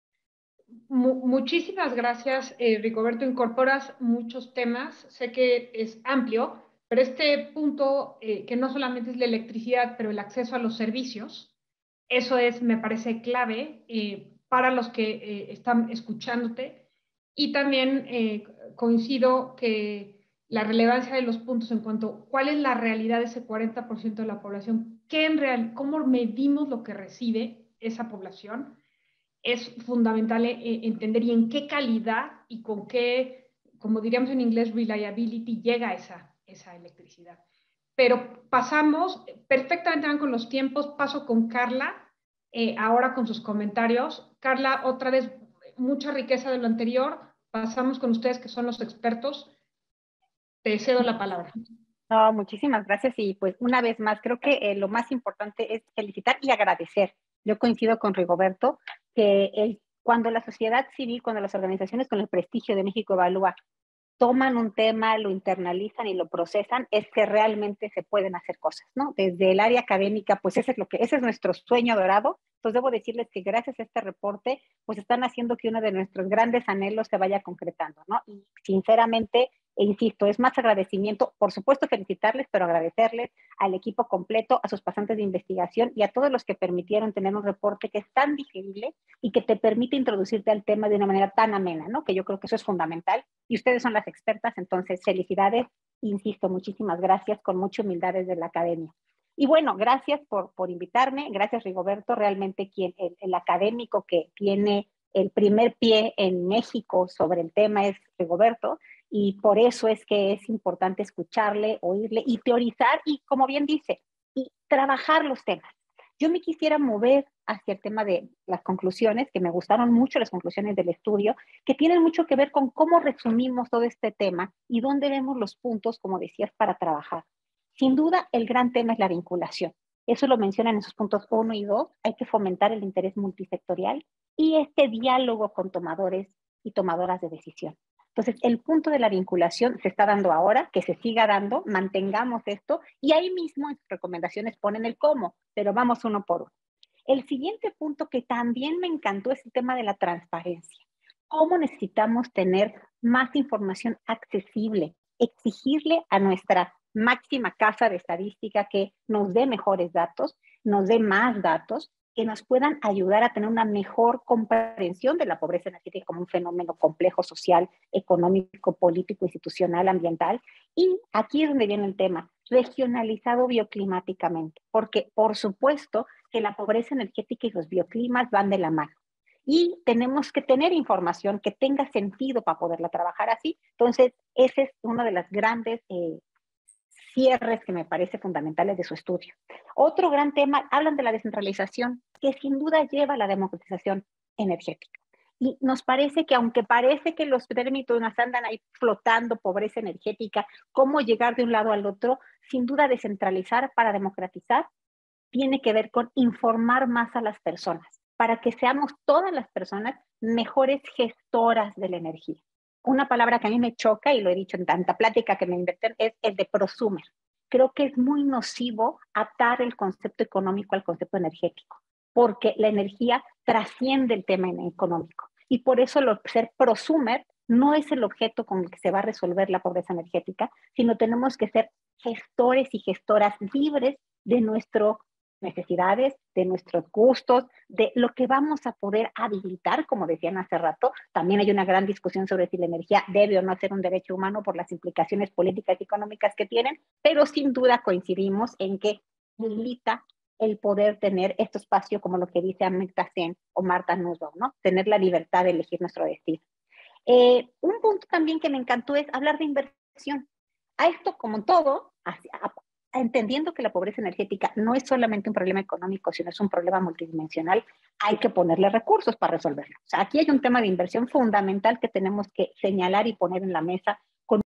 Muchísimas gracias, Rigoberto. Incorporas muchos temas. Sé que es amplio, pero este punto, que no solamente es la electricidad, pero el acceso a los servicios, eso me parece clave para los que están escuchándote. Y también coincido que la relevancia de los puntos en cuanto a cuál es la realidad de ese 40% de la población, cómo medimos lo que recibe esa población, es fundamental entender y en qué calidad y con qué, como diríamos en inglés, reliability llega esa electricidad. Pero pasamos, perfectamente van con los tiempos, paso con Carla, ahora con sus comentarios. Carla, otra vez, mucha riqueza de lo anterior, pasamos con ustedes que son los expertos. Te cedo la palabra. No, muchísimas gracias y pues una vez más creo que lo más importante es felicitar y agradecer. Yo coincido con Rigoberto que cuando la sociedad civil, cuando las organizaciones con el prestigio de México Evalúa toman un tema, lo internalizan y lo procesan, es que realmente se pueden hacer cosas, ¿no? Desde el área académica, pues ese es nuestro sueño dorado. Entonces debo decirles que gracias a este reporte, pues están haciendo que uno de nuestros grandes anhelos se vaya concretando, ¿no? Y sinceramente, e insisto, es más agradecimiento, por supuesto felicitarles, pero agradecerles al equipo completo, a sus pasantes de investigación y a todos los que permitieron tener un reporte que es tan digerible y que te permite introducirte al tema de una manera tan amena, ¿no? Que yo creo que eso es fundamental. Y ustedes son las expertas, entonces felicidades, insisto, muchísimas gracias, con mucha humildad desde la academia. Y bueno, gracias por invitarme, gracias Rigoberto, realmente el académico que tiene el primer pie en México sobre el tema es Rigoberto, y por eso es que es importante escucharle, oírle y teorizar y, como bien dice, y trabajar los temas. Yo me quisiera mover hacia el tema de las conclusiones, que me gustaron mucho las conclusiones del estudio, que tienen mucho que ver con cómo resumimos todo este tema y dónde vemos los puntos, como decías, para trabajar. Sin duda, el gran tema es la vinculación. Eso lo mencionan en sus puntos 1 y 2. Hay que fomentar el interés multisectorial y este diálogo con tomadores y tomadoras de decisión. Entonces, el punto de la vinculación se está dando ahora, que se siga dando, mantengamos esto, y ahí mismo en sus recomendaciones ponen el cómo, pero vamos uno por uno. El siguiente punto que también me encantó es el tema de la transparencia. ¿Cómo necesitamos tener más información accesible? Exigirle a nuestra máxima casa de estadística que nos dé mejores datos, nos dé más datos, que nos puedan ayudar a tener una mejor comprensión de la pobreza energética como un fenómeno complejo social, económico, político, institucional, ambiental. Y aquí es donde viene el tema, regionalizado bioclimáticamente, porque por supuesto que la pobreza energética y los bioclimas van de la mano. Y tenemos que tener información que tenga sentido para poderla trabajar así. Entonces, ese es uno de las grandes cierres que me parece fundamentales de su estudio. Otro gran tema, hablan de la descentralización, que sin duda lleva a la democratización energética. Y nos parece que, aunque parece que los términos nos andan ahí flotando, pobreza energética, cómo llegar de un lado al otro, sin duda descentralizar para democratizar tiene que ver con informar más a las personas, para que seamos todas las personas mejores gestoras de la energía. Una palabra que a mí me choca, y lo he dicho en tanta plática que me inventé, es el de prosumer. Creo que es muy nocivo atar el concepto económico al concepto energético, porque la energía trasciende el tema económico. Y por eso ser prosumer no es el objeto con el que se va a resolver la pobreza energética, sino tenemos que ser gestores y gestoras libres de nuestras necesidades, de nuestros gustos, de lo que vamos a poder habilitar, como decían hace rato. También hay una gran discusión sobre si la energía debe o no ser un derecho humano por las implicaciones políticas y económicas que tienen, pero sin duda coincidimos en que limita el poder tener este espacio, como lo que dice Amartya Sen o Martha Nussbaum, ¿no? Tener la libertad de elegir nuestro destino. Un punto también que me encantó es hablar de inversión. A esto, como todo, entendiendo que la pobreza energética no es solamente un problema económico, sino es un problema multidimensional, hay que ponerle recursos para resolverlo. O sea, aquí hay un tema de inversión fundamental que tenemos que señalar y poner en la mesa con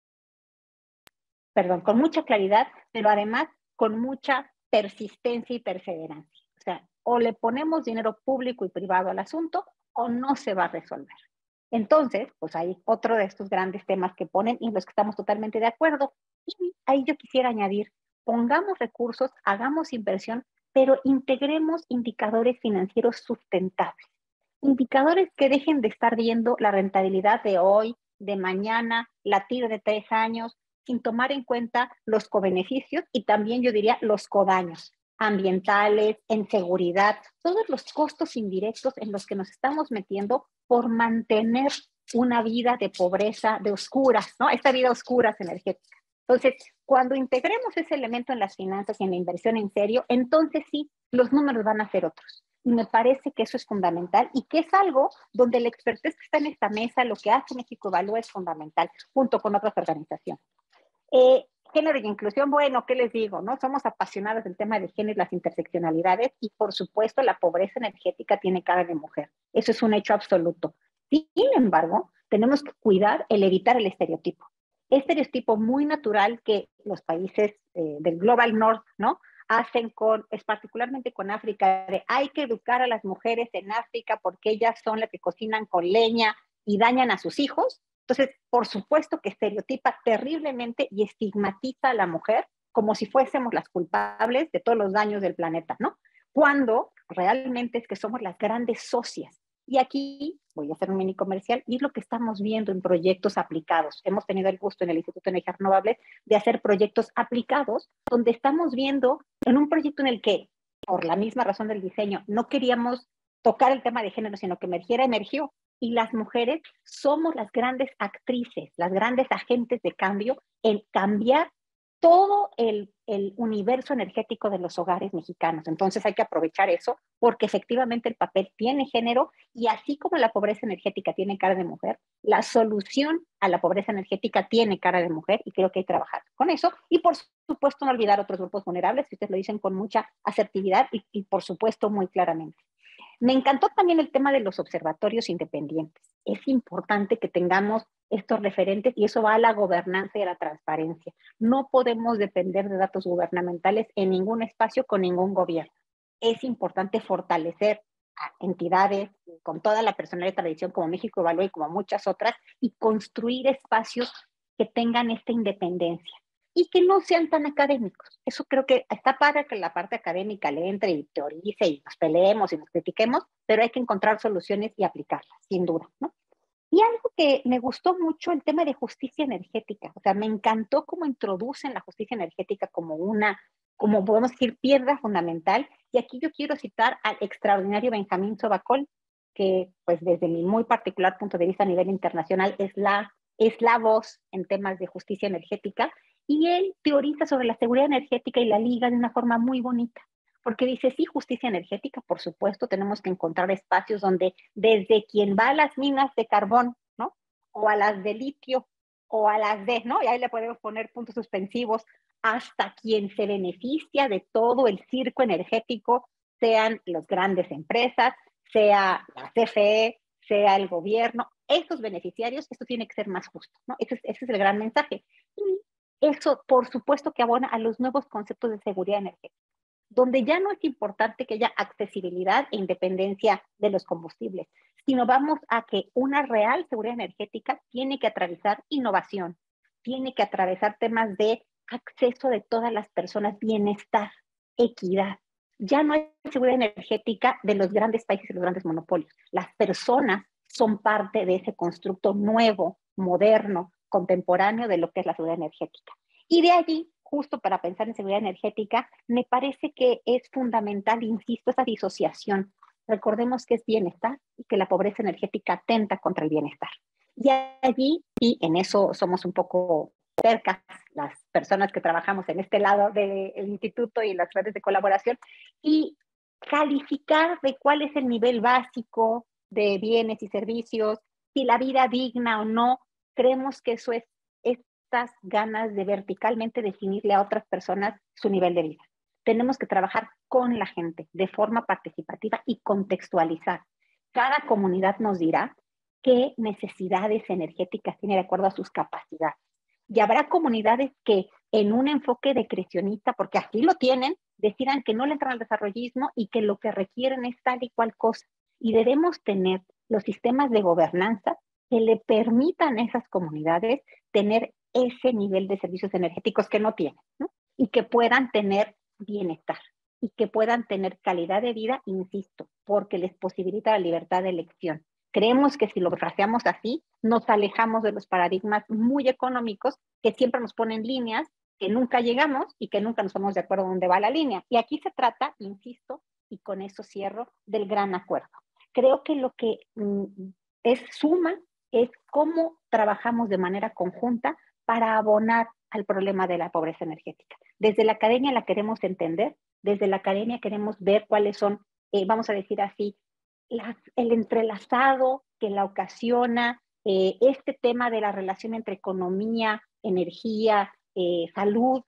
mucha claridad, pero además con mucha persistencia y perseverancia. O sea, o le ponemos dinero público y privado al asunto o no se va a resolver. Entonces, pues hay otro de estos grandes temas que ponen y en los que estamos totalmente de acuerdo. Y ahí yo quisiera añadir, pongamos recursos, hagamos inversión, pero integremos indicadores financieros sustentables. Indicadores que dejen de estar viendo la rentabilidad de hoy, de mañana, la tira de 3 años, sin tomar en cuenta los cobeneficios y también yo diría los codaños ambientales, en seguridad, todos los costos indirectos en los que nos estamos metiendo por mantener una vida de pobreza, de oscuras, ¿no? Esta vida oscuras energética. Entonces, cuando integremos ese elemento en las finanzas y en la inversión en serio, entonces sí, los números van a ser otros. Y me parece que eso es fundamental y que es algo donde la expertise que está en esta mesa, lo que hace México Evalúa es fundamental, junto con otras organizaciones. Género y inclusión, bueno, ¿qué les digo? ¿No? Somos apasionados del tema de género y las interseccionalidades y, por supuesto, la pobreza energética tiene cara de mujer. Eso es un hecho absoluto. Sin embargo, tenemos que cuidar el evitar el estereotipo. Estereotipo muy natural que los países del Global North, ¿no? hacen es particularmente con África, de hay que educar a las mujeres en África porque ellas son las que cocinan con leña y dañan a sus hijos. Entonces, por supuesto que estereotipa terriblemente y estigmatiza a la mujer como si fuésemos las culpables de todos los daños del planeta, ¿no? Cuando realmente es que somos las grandes socias. Y aquí voy a hacer un mini comercial y es lo que estamos viendo en proyectos aplicados. Hemos tenido el gusto en el Instituto de Energías Renovables de hacer proyectos aplicados donde estamos viendo en un proyecto en el que, por la misma razón del diseño, no queríamos tocar el tema de género, sino que emergió. Y las mujeres somos las grandes actrices, las grandes agentes de cambio en cambiar todo el universo energético de los hogares mexicanos. Entonces hay que aprovechar eso porque efectivamente el papel tiene género y así como la pobreza energética tiene cara de mujer, la solución a la pobreza energética tiene cara de mujer y creo que hay que trabajar con eso. Y por supuesto no olvidar otros grupos vulnerables, que ustedes lo dicen con mucha asertividad y por supuesto muy claramente. Me encantó también el tema de los observatorios independientes. Es importante que tengamos estos referentes y eso va a la gobernanza y a la transparencia. No podemos depender de datos gubernamentales en ningún espacio con ningún gobierno. Es importante fortalecer a entidades con toda la personalidad y tradición como México Evalúa y como muchas otras y construir espacios que tengan esta independencia y que no sean tan académicos. Eso creo que está padre que la parte académica le entre y teorice y nos peleemos y nos critiquemos, pero hay que encontrar soluciones y aplicarlas, sin duda, ¿no? Y algo que me gustó mucho, el tema de justicia energética. O sea, me encantó cómo introducen la justicia energética como una, como podemos decir, piedra fundamental. Y aquí yo quiero citar al extraordinario Benjamín Sobacol, que pues desde mi muy particular punto de vista a nivel internacional es la voz en temas de justicia energética. Y él teoriza sobre la seguridad energética y la liga de una forma muy bonita. Porque dice, sí, justicia energética, por supuesto, tenemos que encontrar espacios donde desde quien va a las minas de carbón, ¿no? O a las de litio, o a las de, ¿no? Y ahí le podemos poner puntos suspensivos, hasta quien se beneficia de todo el circo energético, sean las grandes empresas, sea la CFE, sea el gobierno, estos beneficiarios, esto tiene que ser más justo, ¿no? Ese es el gran mensaje. Y eso, por supuesto, que abona a los nuevos conceptos de seguridad energética, donde ya no es importante que haya accesibilidad e independencia de los combustibles, sino vamos a que una real seguridad energética tiene que atravesar innovación, tiene que atravesar temas de acceso de todas las personas, bienestar, equidad. Ya no hay seguridad energética de los grandes países y los grandes monopolios. Las personas son parte de ese constructo nuevo, moderno, contemporáneo de lo que es la seguridad energética. Y de allí, justo para pensar en seguridad energética, me parece que es fundamental, insisto, esa disociación. Recordemos que es bienestar y que la pobreza energética atenta contra el bienestar. Y allí, y en eso somos un poco cerca las personas que trabajamos en este lado del instituto y las redes de colaboración, y calificar de cuál es el nivel básico de bienes y servicios, si la vida digna o no, creemos que eso es estas ganas de verticalmente definirle a otras personas su nivel de vida. Tenemos que trabajar con la gente de forma participativa y contextualizar. Cada comunidad nos dirá qué necesidades energéticas tiene de acuerdo a sus capacidades. Y habrá comunidades que en un enfoque decrecionista, porque así lo tienen, decidan que no le entran al desarrollismo y que lo que requieren es tal y cual cosa. Y debemos tener los sistemas de gobernanza que le permitan a esas comunidades tener ese nivel de servicios energéticos que no tienen, ¿no? Y que puedan tener bienestar y que puedan tener calidad de vida, insisto, porque les posibilita la libertad de elección. Creemos que si lo fraseamos así, nos alejamos de los paradigmas muy económicos que siempre nos ponen líneas que nunca llegamos y que nunca nos ponemos de acuerdo dónde va la línea. Y aquí se trata, insisto, y con eso cierro, del gran acuerdo. Creo que lo que es suma es cómo trabajamos de manera conjunta para abonar al problema de la pobreza energética. Desde la academia la queremos entender, desde la academia queremos ver cuáles son, vamos a decir así, el entrelazado que la ocasiona, este tema de la relación entre economía, energía, salud,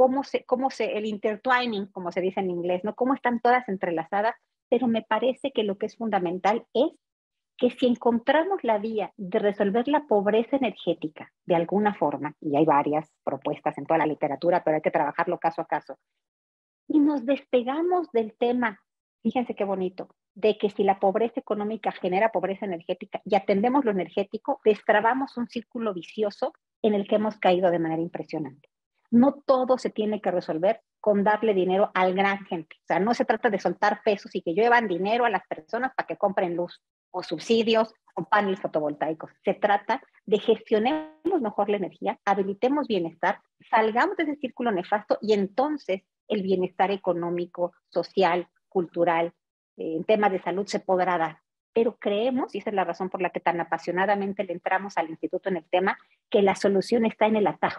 el intertwining, como se dice en inglés, ¿no? Cómo están todas entrelazadas, pero me parece que lo que es fundamental es que si encontramos la vía de resolver la pobreza energética de alguna forma, y hay varias propuestas en toda la literatura, pero hay que trabajarlo caso a caso, y nos despegamos del tema, fíjense qué bonito, de que si la pobreza económica genera pobreza energética y atendemos lo energético, destrabamos un círculo vicioso en el que hemos caído de manera impresionante. No todo se tiene que resolver con darle dinero al gran gente. O sea, no se trata de soltar pesos y que llevan dinero a las personas para que compren luz o subsidios o paneles fotovoltaicos. Se trata de gestionemos mejor la energía, habilitemos bienestar, salgamos de ese círculo nefasto y entonces el bienestar económico, social, cultural, en temas de salud se podrá dar. Pero creemos, y esa es la razón por la que tan apasionadamente le entramos al instituto en el tema, que la solución está en el atajo,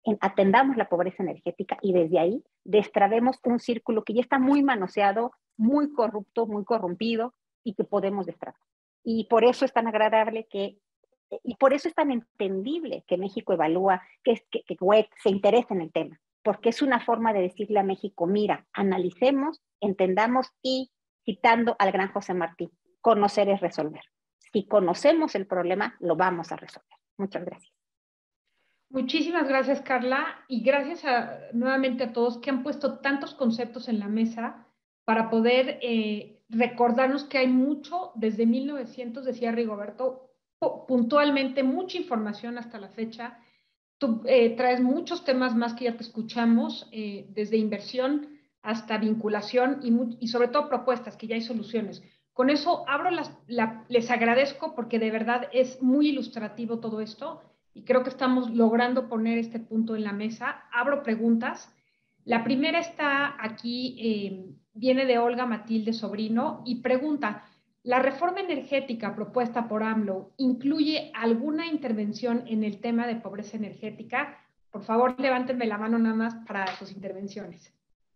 atendamos la pobreza energética y desde ahí destrabemos un círculo que ya está muy manoseado, muy corrupto, muy corrompido y que podemos destrabar. Y por eso es tan agradable y por eso es tan entendible que México evalúa, que WEC se interese en el tema, porque es una forma de decirle a México, mira, analicemos, entendamos y, citando al gran José Martí, conocer es resolver. Si conocemos el problema, lo vamos a resolver. Muchas gracias. Muchísimas gracias, Carla, y gracias nuevamente a todos que han puesto tantos conceptos en la mesa para poder recordarnos que hay mucho, desde 1900, decía Rigoberto, puntualmente mucha información hasta la fecha. Tú traes muchos temas más que ya te escuchamos, desde inversión hasta vinculación y sobre todo propuestas, que ya hay soluciones. Con eso les agradezco porque de verdad es muy ilustrativo todo esto y creo que estamos logrando poner este punto en la mesa. Abro preguntas. La primera está aquí, viene de Olga Matilde Sobrino y pregunta, ¿la reforma energética propuesta por AMLO incluye alguna intervención en el tema de pobreza energética? Por favor, levántenme la mano nada más para sus intervenciones.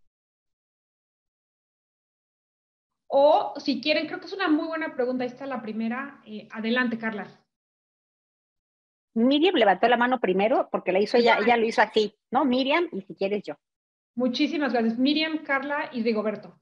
O si quieren, creo que es una muy buena pregunta. Ahí está la primera. Adelante, Carla. Miriam levantó la mano primero porque la hizo ella lo hizo así, ¿no? Miriam, y si quieres yo. Muchísimas gracias. Miriam, Carla y Rigoberto.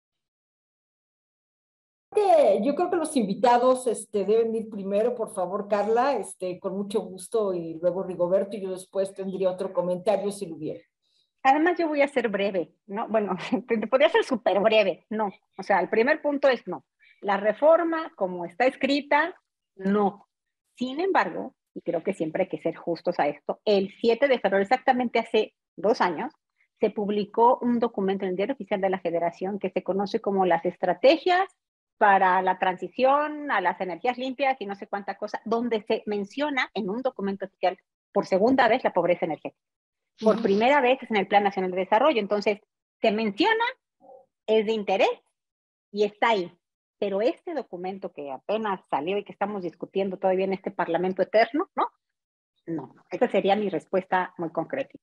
Yo creo que los invitados deben ir primero, por favor, Carla, con mucho gusto, y luego Rigoberto, y yo después tendría otro comentario si lo hubiera. Además, yo voy a ser breve, ¿no? Bueno, podría ser súper breve, no. O sea, el primer punto es no. La reforma, como está escrita, no. Sin embargo, y creo que siempre hay que ser justos a esto, el 7 de febrero, exactamente hace 2 años, se publicó un documento en el Diario Oficial de la Federación que se conoce como las estrategias para la transición a las energías limpias y no sé cuánta cosa, donde se menciona en un documento oficial por segunda vez la pobreza energética. Por primera vez es en el Plan Nacional de Desarrollo. Entonces, se menciona, es de interés y está ahí. Pero este documento que apenas salió y que estamos discutiendo todavía en este Parlamento eterno, ¿no? No, esa sería mi respuesta muy concreta.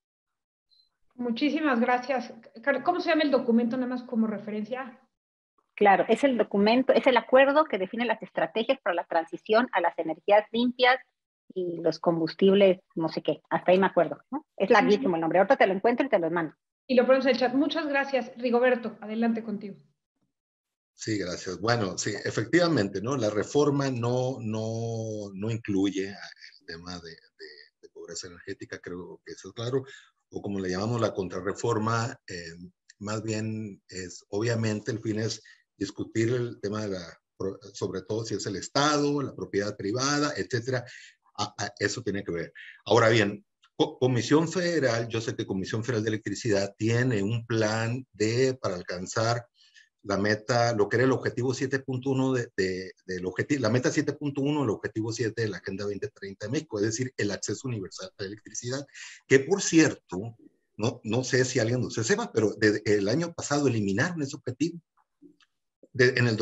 Muchísimas gracias. ¿Cómo se llama el documento, nada más como referencia? Claro, es el documento, es el acuerdo que define las estrategias para la transición a las energías limpias y los combustibles, no sé qué, hasta ahí me acuerdo, ¿no? Es larguísimo el nombre, ahorita te lo encuentro y te lo mando. Y lo ponemos en el chat. Muchas gracias, Rigoberto, adelante contigo. Sí, gracias. Bueno, sí, efectivamente, ¿no? La reforma no incluye el tema de pobreza energética, creo que eso es claro, o como le llamamos la contrarreforma, más bien es, obviamente, el fin es discutir el tema de sobre todo si es el Estado, la propiedad privada, etcétera. Eso tiene que ver. Ahora bien, Comisión Federal, yo sé que Comisión Federal de Electricidad tiene un plan para alcanzar la meta, lo que era el objetivo 7.1 la meta 7.1, el objetivo 7 de la Agenda 2030 de México, es decir, el acceso universal a la electricidad, que por cierto, no sé si alguien no se sepa, pero desde el año pasado eliminaron ese objetivo. Desde el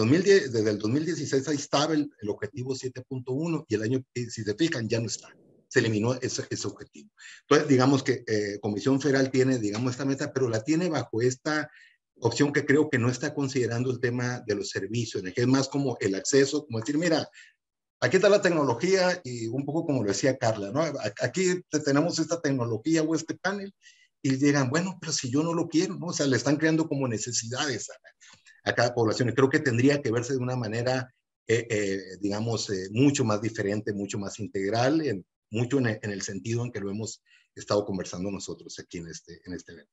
2016 ahí estaba el objetivo 7.1 y el año, si se fijan, ya no está. Se eliminó ese objetivo. Entonces, digamos que Comisión Federal tiene, digamos, esta meta, pero la tiene bajo esta opción que creo que no está considerando el tema de los servicios, es más como el acceso, como decir, mira, aquí está la tecnología y un poco como lo decía Carla, ¿no? Aquí tenemos esta tecnología o este panel y llegan, bueno, pero si yo no lo quiero, ¿no? O sea, le están creando como necesidades a cada población y creo que tendría que verse de una manera, digamos, mucho más diferente, mucho más integral, mucho en el sentido en que lo hemos estado conversando nosotros aquí en este evento.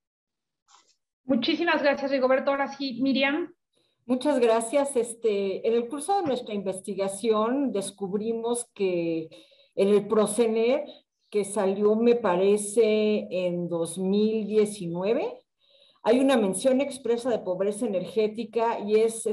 Muchísimas gracias, Rigoberto. Ahora sí, Miriam. Muchas gracias. En el curso de nuestra investigación descubrimos que en el Procener, que salió, me parece, en 2019, hay una mención expresa de pobreza energética y es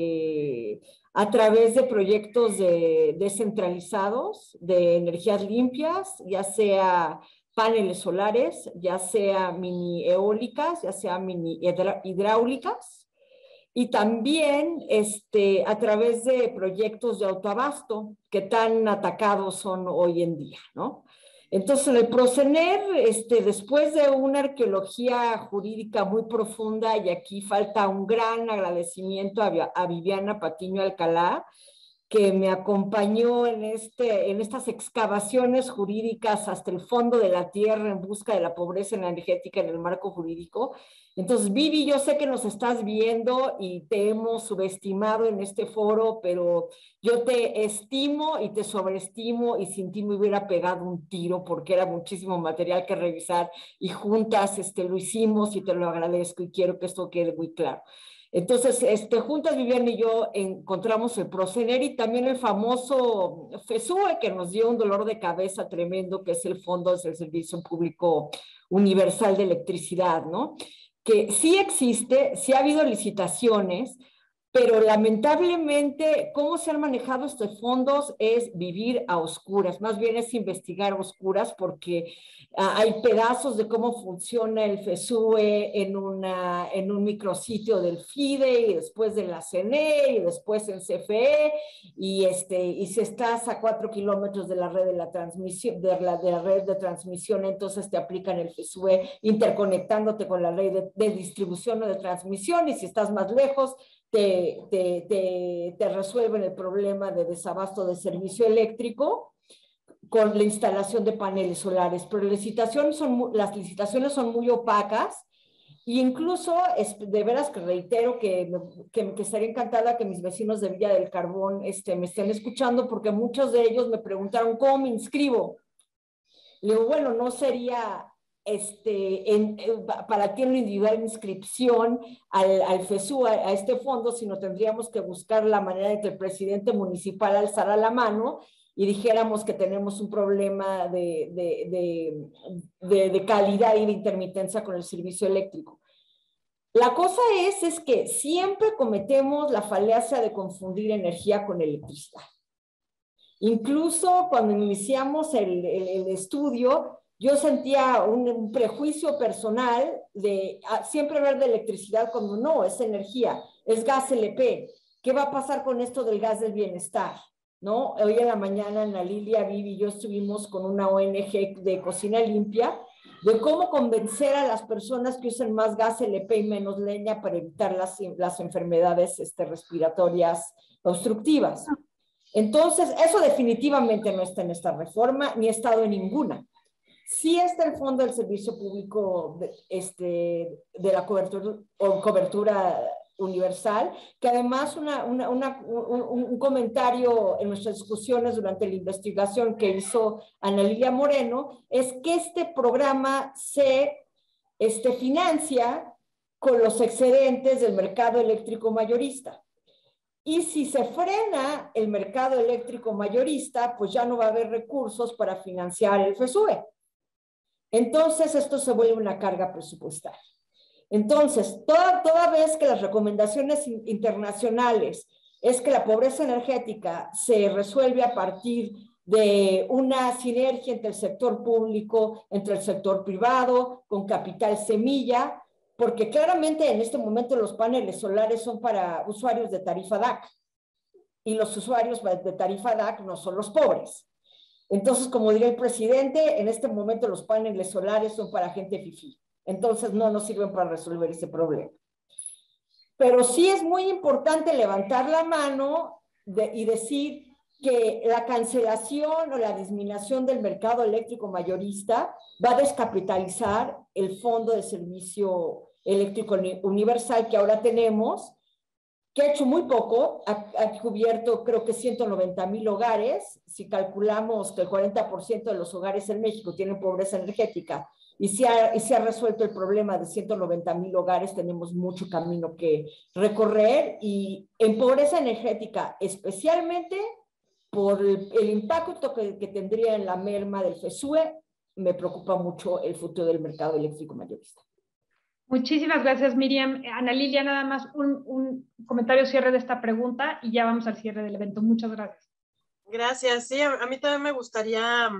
a través de proyectos descentralizados de energías limpias, ya sea paneles solares, ya sea mini eólicas, ya sea mini hidráulicas, y también a través de proyectos de autoabasto que tan atacados son hoy en día, ¿no? Entonces, en el Procener, después de una arqueología jurídica muy profunda, y aquí falta un gran agradecimiento a Viviana Patiño Alcalá, que me acompañó en estas excavaciones jurídicas hasta el fondo de la tierra en busca de la pobreza energética en el marco jurídico. Entonces, Vivi, yo sé que nos estás viendo y te hemos subestimado en este foro, pero yo te estimo y te sobreestimo, y sin ti me hubiera pegado un tiro porque era muchísimo material que revisar, y juntas lo hicimos, y te lo agradezco y quiero que esto quede muy claro. Entonces, juntas Viviana y yo encontramos el Procener y también el famoso FESUE, que nos dio un dolor de cabeza tremendo, que es el Fondo del Servicio Público Universal de Electricidad, ¿no? Que sí existe, sí ha habido licitaciones, pero lamentablemente cómo se han manejado estos fondos es vivir a oscuras, más bien es investigar a oscuras, porque hay pedazos de cómo funciona el FESUE en un micrositio del FIDE, y después de la CNE, y después en CFE, y si estás a 4 kilómetros de la red de la transmisión, de la red de transmisión, entonces te aplican el FESUE interconectándote con la red de distribución o de transmisión, y si estás más lejos, te resuelven el problema de desabasto de servicio eléctrico con la instalación de paneles solares, pero las licitaciones son muy opacas, e incluso de veras que reitero que estaría encantada que mis vecinos de Villa del Carbón me estén escuchando, porque muchos de ellos me preguntaron, ¿cómo me inscribo? Le digo, bueno, no sería para ti en individual inscripción al FESU, a este fondo, sino tendríamos que buscar la manera de que el presidente municipal alzara la mano y dijéramos que tenemos un problema de calidad y de intermitencia con el servicio eléctrico. La cosa es que siempre cometemos la falacia de confundir energía con electricidad. Incluso cuando iniciamos el estudio, yo sentía un prejuicio personal de siempre ver de electricidad como no, es energía, es gas LP. ¿Qué va a pasar con esto del gas del bienestar? ¿No? Hoy en la mañana Ana Lilia, Vivi y yo estuvimos con una ONG de cocina limpia, de cómo convencer a las personas que usen más gas LP y menos leña para evitar las enfermedades respiratorias obstructivas. Entonces, eso definitivamente no está en esta reforma, ni ha estado en ninguna. Sí está el Fondo del Servicio Público de la cobertura universal, que además un comentario en nuestras discusiones durante la investigación que hizo Ana Lilia Moreno, es que este programa se financia con los excedentes del mercado eléctrico mayorista. Y si se frena el mercado eléctrico mayorista, pues ya no va a haber recursos para financiar el FESUE. Entonces, esto se vuelve una carga presupuestaria. Entonces, toda vez que las recomendaciones internacionales es que la pobreza energética se resuelve a partir de una sinergia entre el sector público, entre el sector privado, con capital semilla, porque claramente en este momento los paneles solares son para usuarios de tarifa DAC, y los usuarios de tarifa DAC no son los pobres. Entonces, como diría el presidente, en este momento los paneles solares son para gente fifí. Entonces, no nos sirven para resolver ese problema. Pero sí es muy importante levantar la mano y decir que la cancelación o la disminución del mercado eléctrico mayorista va a descapitalizar el Fondo de Servicio Eléctrico Universal que ahora tenemos, que ha hecho muy poco, ha cubierto creo que 190,000 hogares. Si calculamos que el 40% de los hogares en México tienen pobreza energética y se ha resuelto el problema de 190,000 hogares, tenemos mucho camino que recorrer. Y en pobreza energética, especialmente por el impacto que tendría en la merma del FESUE, me preocupa mucho el futuro del mercado eléctrico mayorista. Muchísimas gracias, Miriam. Ana Lilia, nada más un comentario cierre de esta pregunta y ya vamos al cierre del evento. Muchas gracias. Gracias. Sí, a mí también me gustaría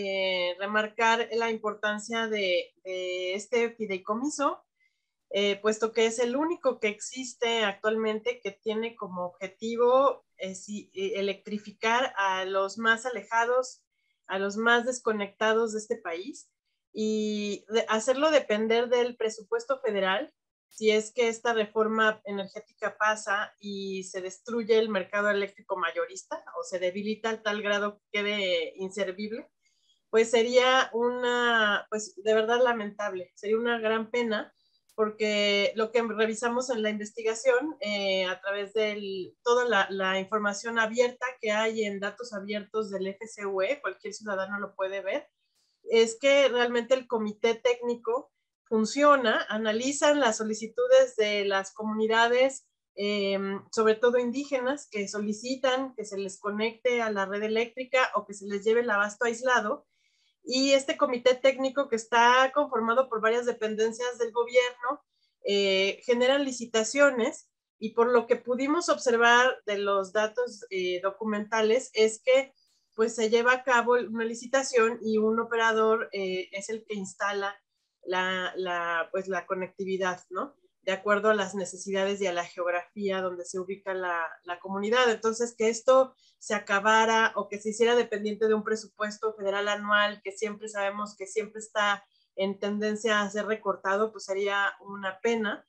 remarcar la importancia de este fideicomiso, puesto que es el único que existe actualmente que tiene como objetivo electrificar a los más alejados, a los más desconectados de este país y hacerlo depender del presupuesto federal. Si es que esta reforma energética pasa y se destruye el mercado eléctrico mayorista o se debilita a tal grado que quede inservible, pues sería pues de verdad lamentable, sería una gran pena, porque lo que revisamos en la investigación, a través de toda la información abierta que hay en datos abiertos del FCUE, cualquier ciudadano lo puede ver, es que realmente el comité técnico funciona, analizan las solicitudes de las comunidades, sobre todo indígenas, que solicitan que se les conecte a la red eléctrica o que se les lleve el abasto aislado, y este comité técnico, que está conformado por varias dependencias del gobierno, generan licitaciones, y por lo que pudimos observar de los datos documentales es que pues se lleva a cabo una licitación y un operador es el que instala pues la conectividad, ¿no? De acuerdo a las necesidades y a la geografía donde se ubica la comunidad. Entonces, que esto se acabara o que se hiciera dependiente de un presupuesto federal anual, que siempre sabemos que siempre está en tendencia a ser recortado, pues sería una pena.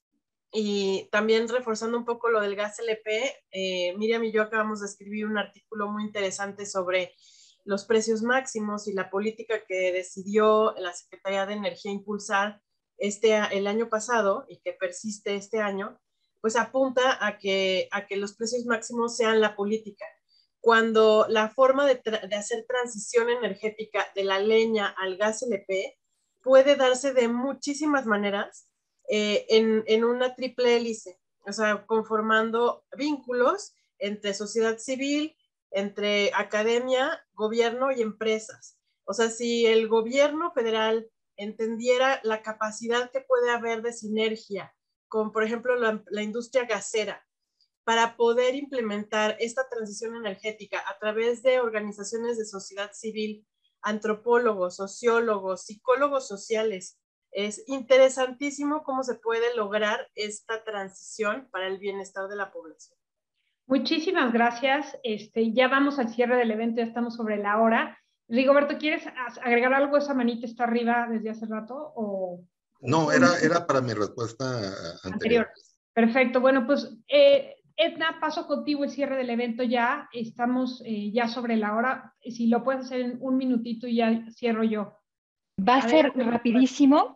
Y también reforzando un poco lo del gas LP, Miriam y yo acabamos de escribir un artículo muy interesante sobre los precios máximos y la política que decidió la Secretaría de Energía impulsar el año pasado y que persiste este año, pues apunta a que los precios máximos sean la política. Cuando la forma de hacer transición energética de la leña al gas LP puede darse de muchísimas maneras, en una triple hélice, o sea, conformando vínculos entre sociedad civil, entre academia, gobierno y empresas. O sea, si el gobierno federal entendiera la capacidad que puede haber de sinergia con, por ejemplo, la industria gasera, para poder implementar esta transición energética a través de organizaciones de sociedad civil, antropólogos, sociólogos, psicólogos sociales, es interesantísimo cómo se puede lograr esta transición para el bienestar de la población. Muchísimas gracias. Ya vamos al cierre del evento, ya estamos sobre la hora. Rigoberto, ¿quieres agregar algo? ¿Esa manita está arriba desde hace rato? No, era para mi respuesta anterior. Perfecto. Bueno, pues Edna, paso contigo el cierre del evento ya. Estamos ya sobre la hora. Si lo puedes hacer en un minutito y ya cierro yo. Va a ser rapidísimo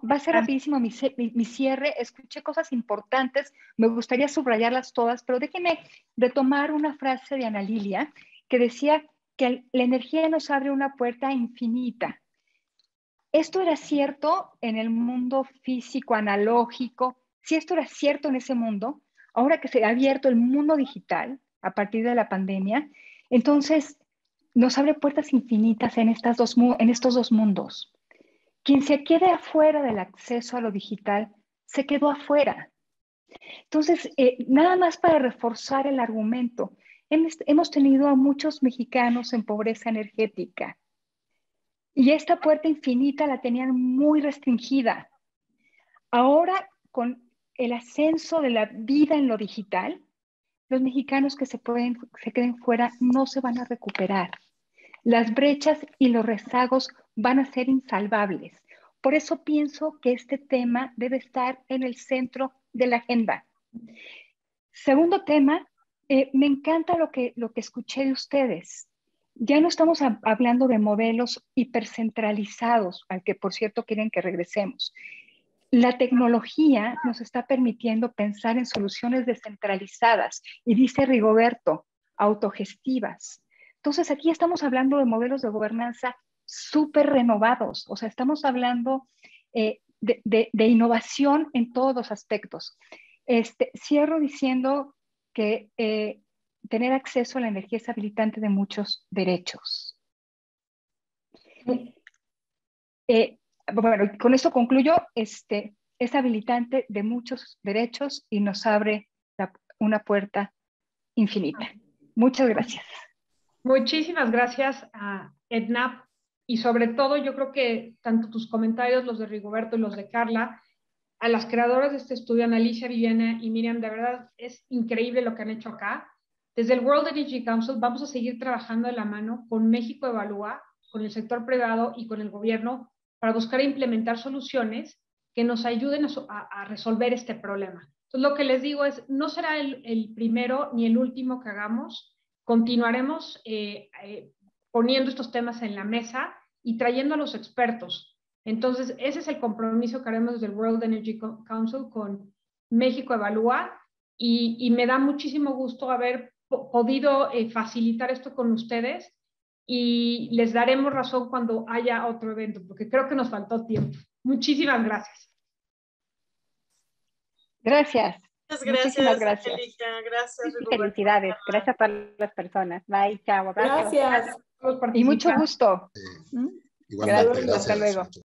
mi cierre. Escuché cosas importantes, me gustaría subrayarlas todas, pero déjenme retomar una frase de Ana Lilia que decía que la energía nos abre una puerta infinita. Esto era cierto en el mundo físico, analógico. Si esto era cierto en ese mundo, ahora que se ha abierto el mundo digital a partir de la pandemia, entonces nos abre puertas infinitas en estos dos mundos. Quien se quede afuera del acceso a lo digital, se quedó afuera. Entonces, nada más para reforzar el argumento, hemos tenido a muchos mexicanos en pobreza energética y esta puerta infinita la tenían muy restringida. Ahora, con el ascenso de la vida en lo digital, los mexicanos que se queden fuera no se van a recuperar. Las brechas y los rezagos van a ser insalvables. Por eso pienso que este tema debe estar en el centro de la agenda. Segundo tema, me encanta lo que escuché de ustedes. Ya no estamos hablando de modelos hipercentralizados, al que por cierto quieren que regresemos. La tecnología nos está permitiendo pensar en soluciones descentralizadas y, dice Rigoberto, autogestivas. Entonces aquí estamos hablando de modelos de gobernanza súper renovados, o sea, estamos hablando de innovación en todos los aspectos. Cierro diciendo que tener acceso a la energía es habilitante de muchos derechos. Bueno, con esto concluyo, es habilitante de muchos derechos y nos abre una puerta infinita. Muchas gracias. Muchísimas gracias a Edna, y sobre todo yo creo que tanto tus comentarios, los de Rigoberto y los de Carla, a las creadoras de este estudio, Alicia, Viviana y Miriam, de verdad es increíble lo que han hecho acá. Desde el World Energy Council vamos a seguir trabajando de la mano con México Evalúa con el sector privado y con el gobierno para buscar e implementar soluciones que nos ayuden a resolver este problema. Entonces, lo que les digo es, no será el primero ni el último que hagamos, continuaremos poniendo estos temas en la mesa y trayendo a los expertos. Entonces, ese es el compromiso que haremos del World Energy Council con México Evalúa, y me da muchísimo gusto haber podido facilitar esto con ustedes, y les daremos razón cuando haya otro evento, porque creo que nos faltó tiempo. Muchísimas gracias. Gracias. Muchas Muchísimas gracias, gracias. Angélica. Gracias, Y felicidades. Gracias a todas las personas. Bye, chao. Abrazos. Gracias. Por Y mucho participar. gusto. Igualmente, Gracias. Hasta gracias. luego.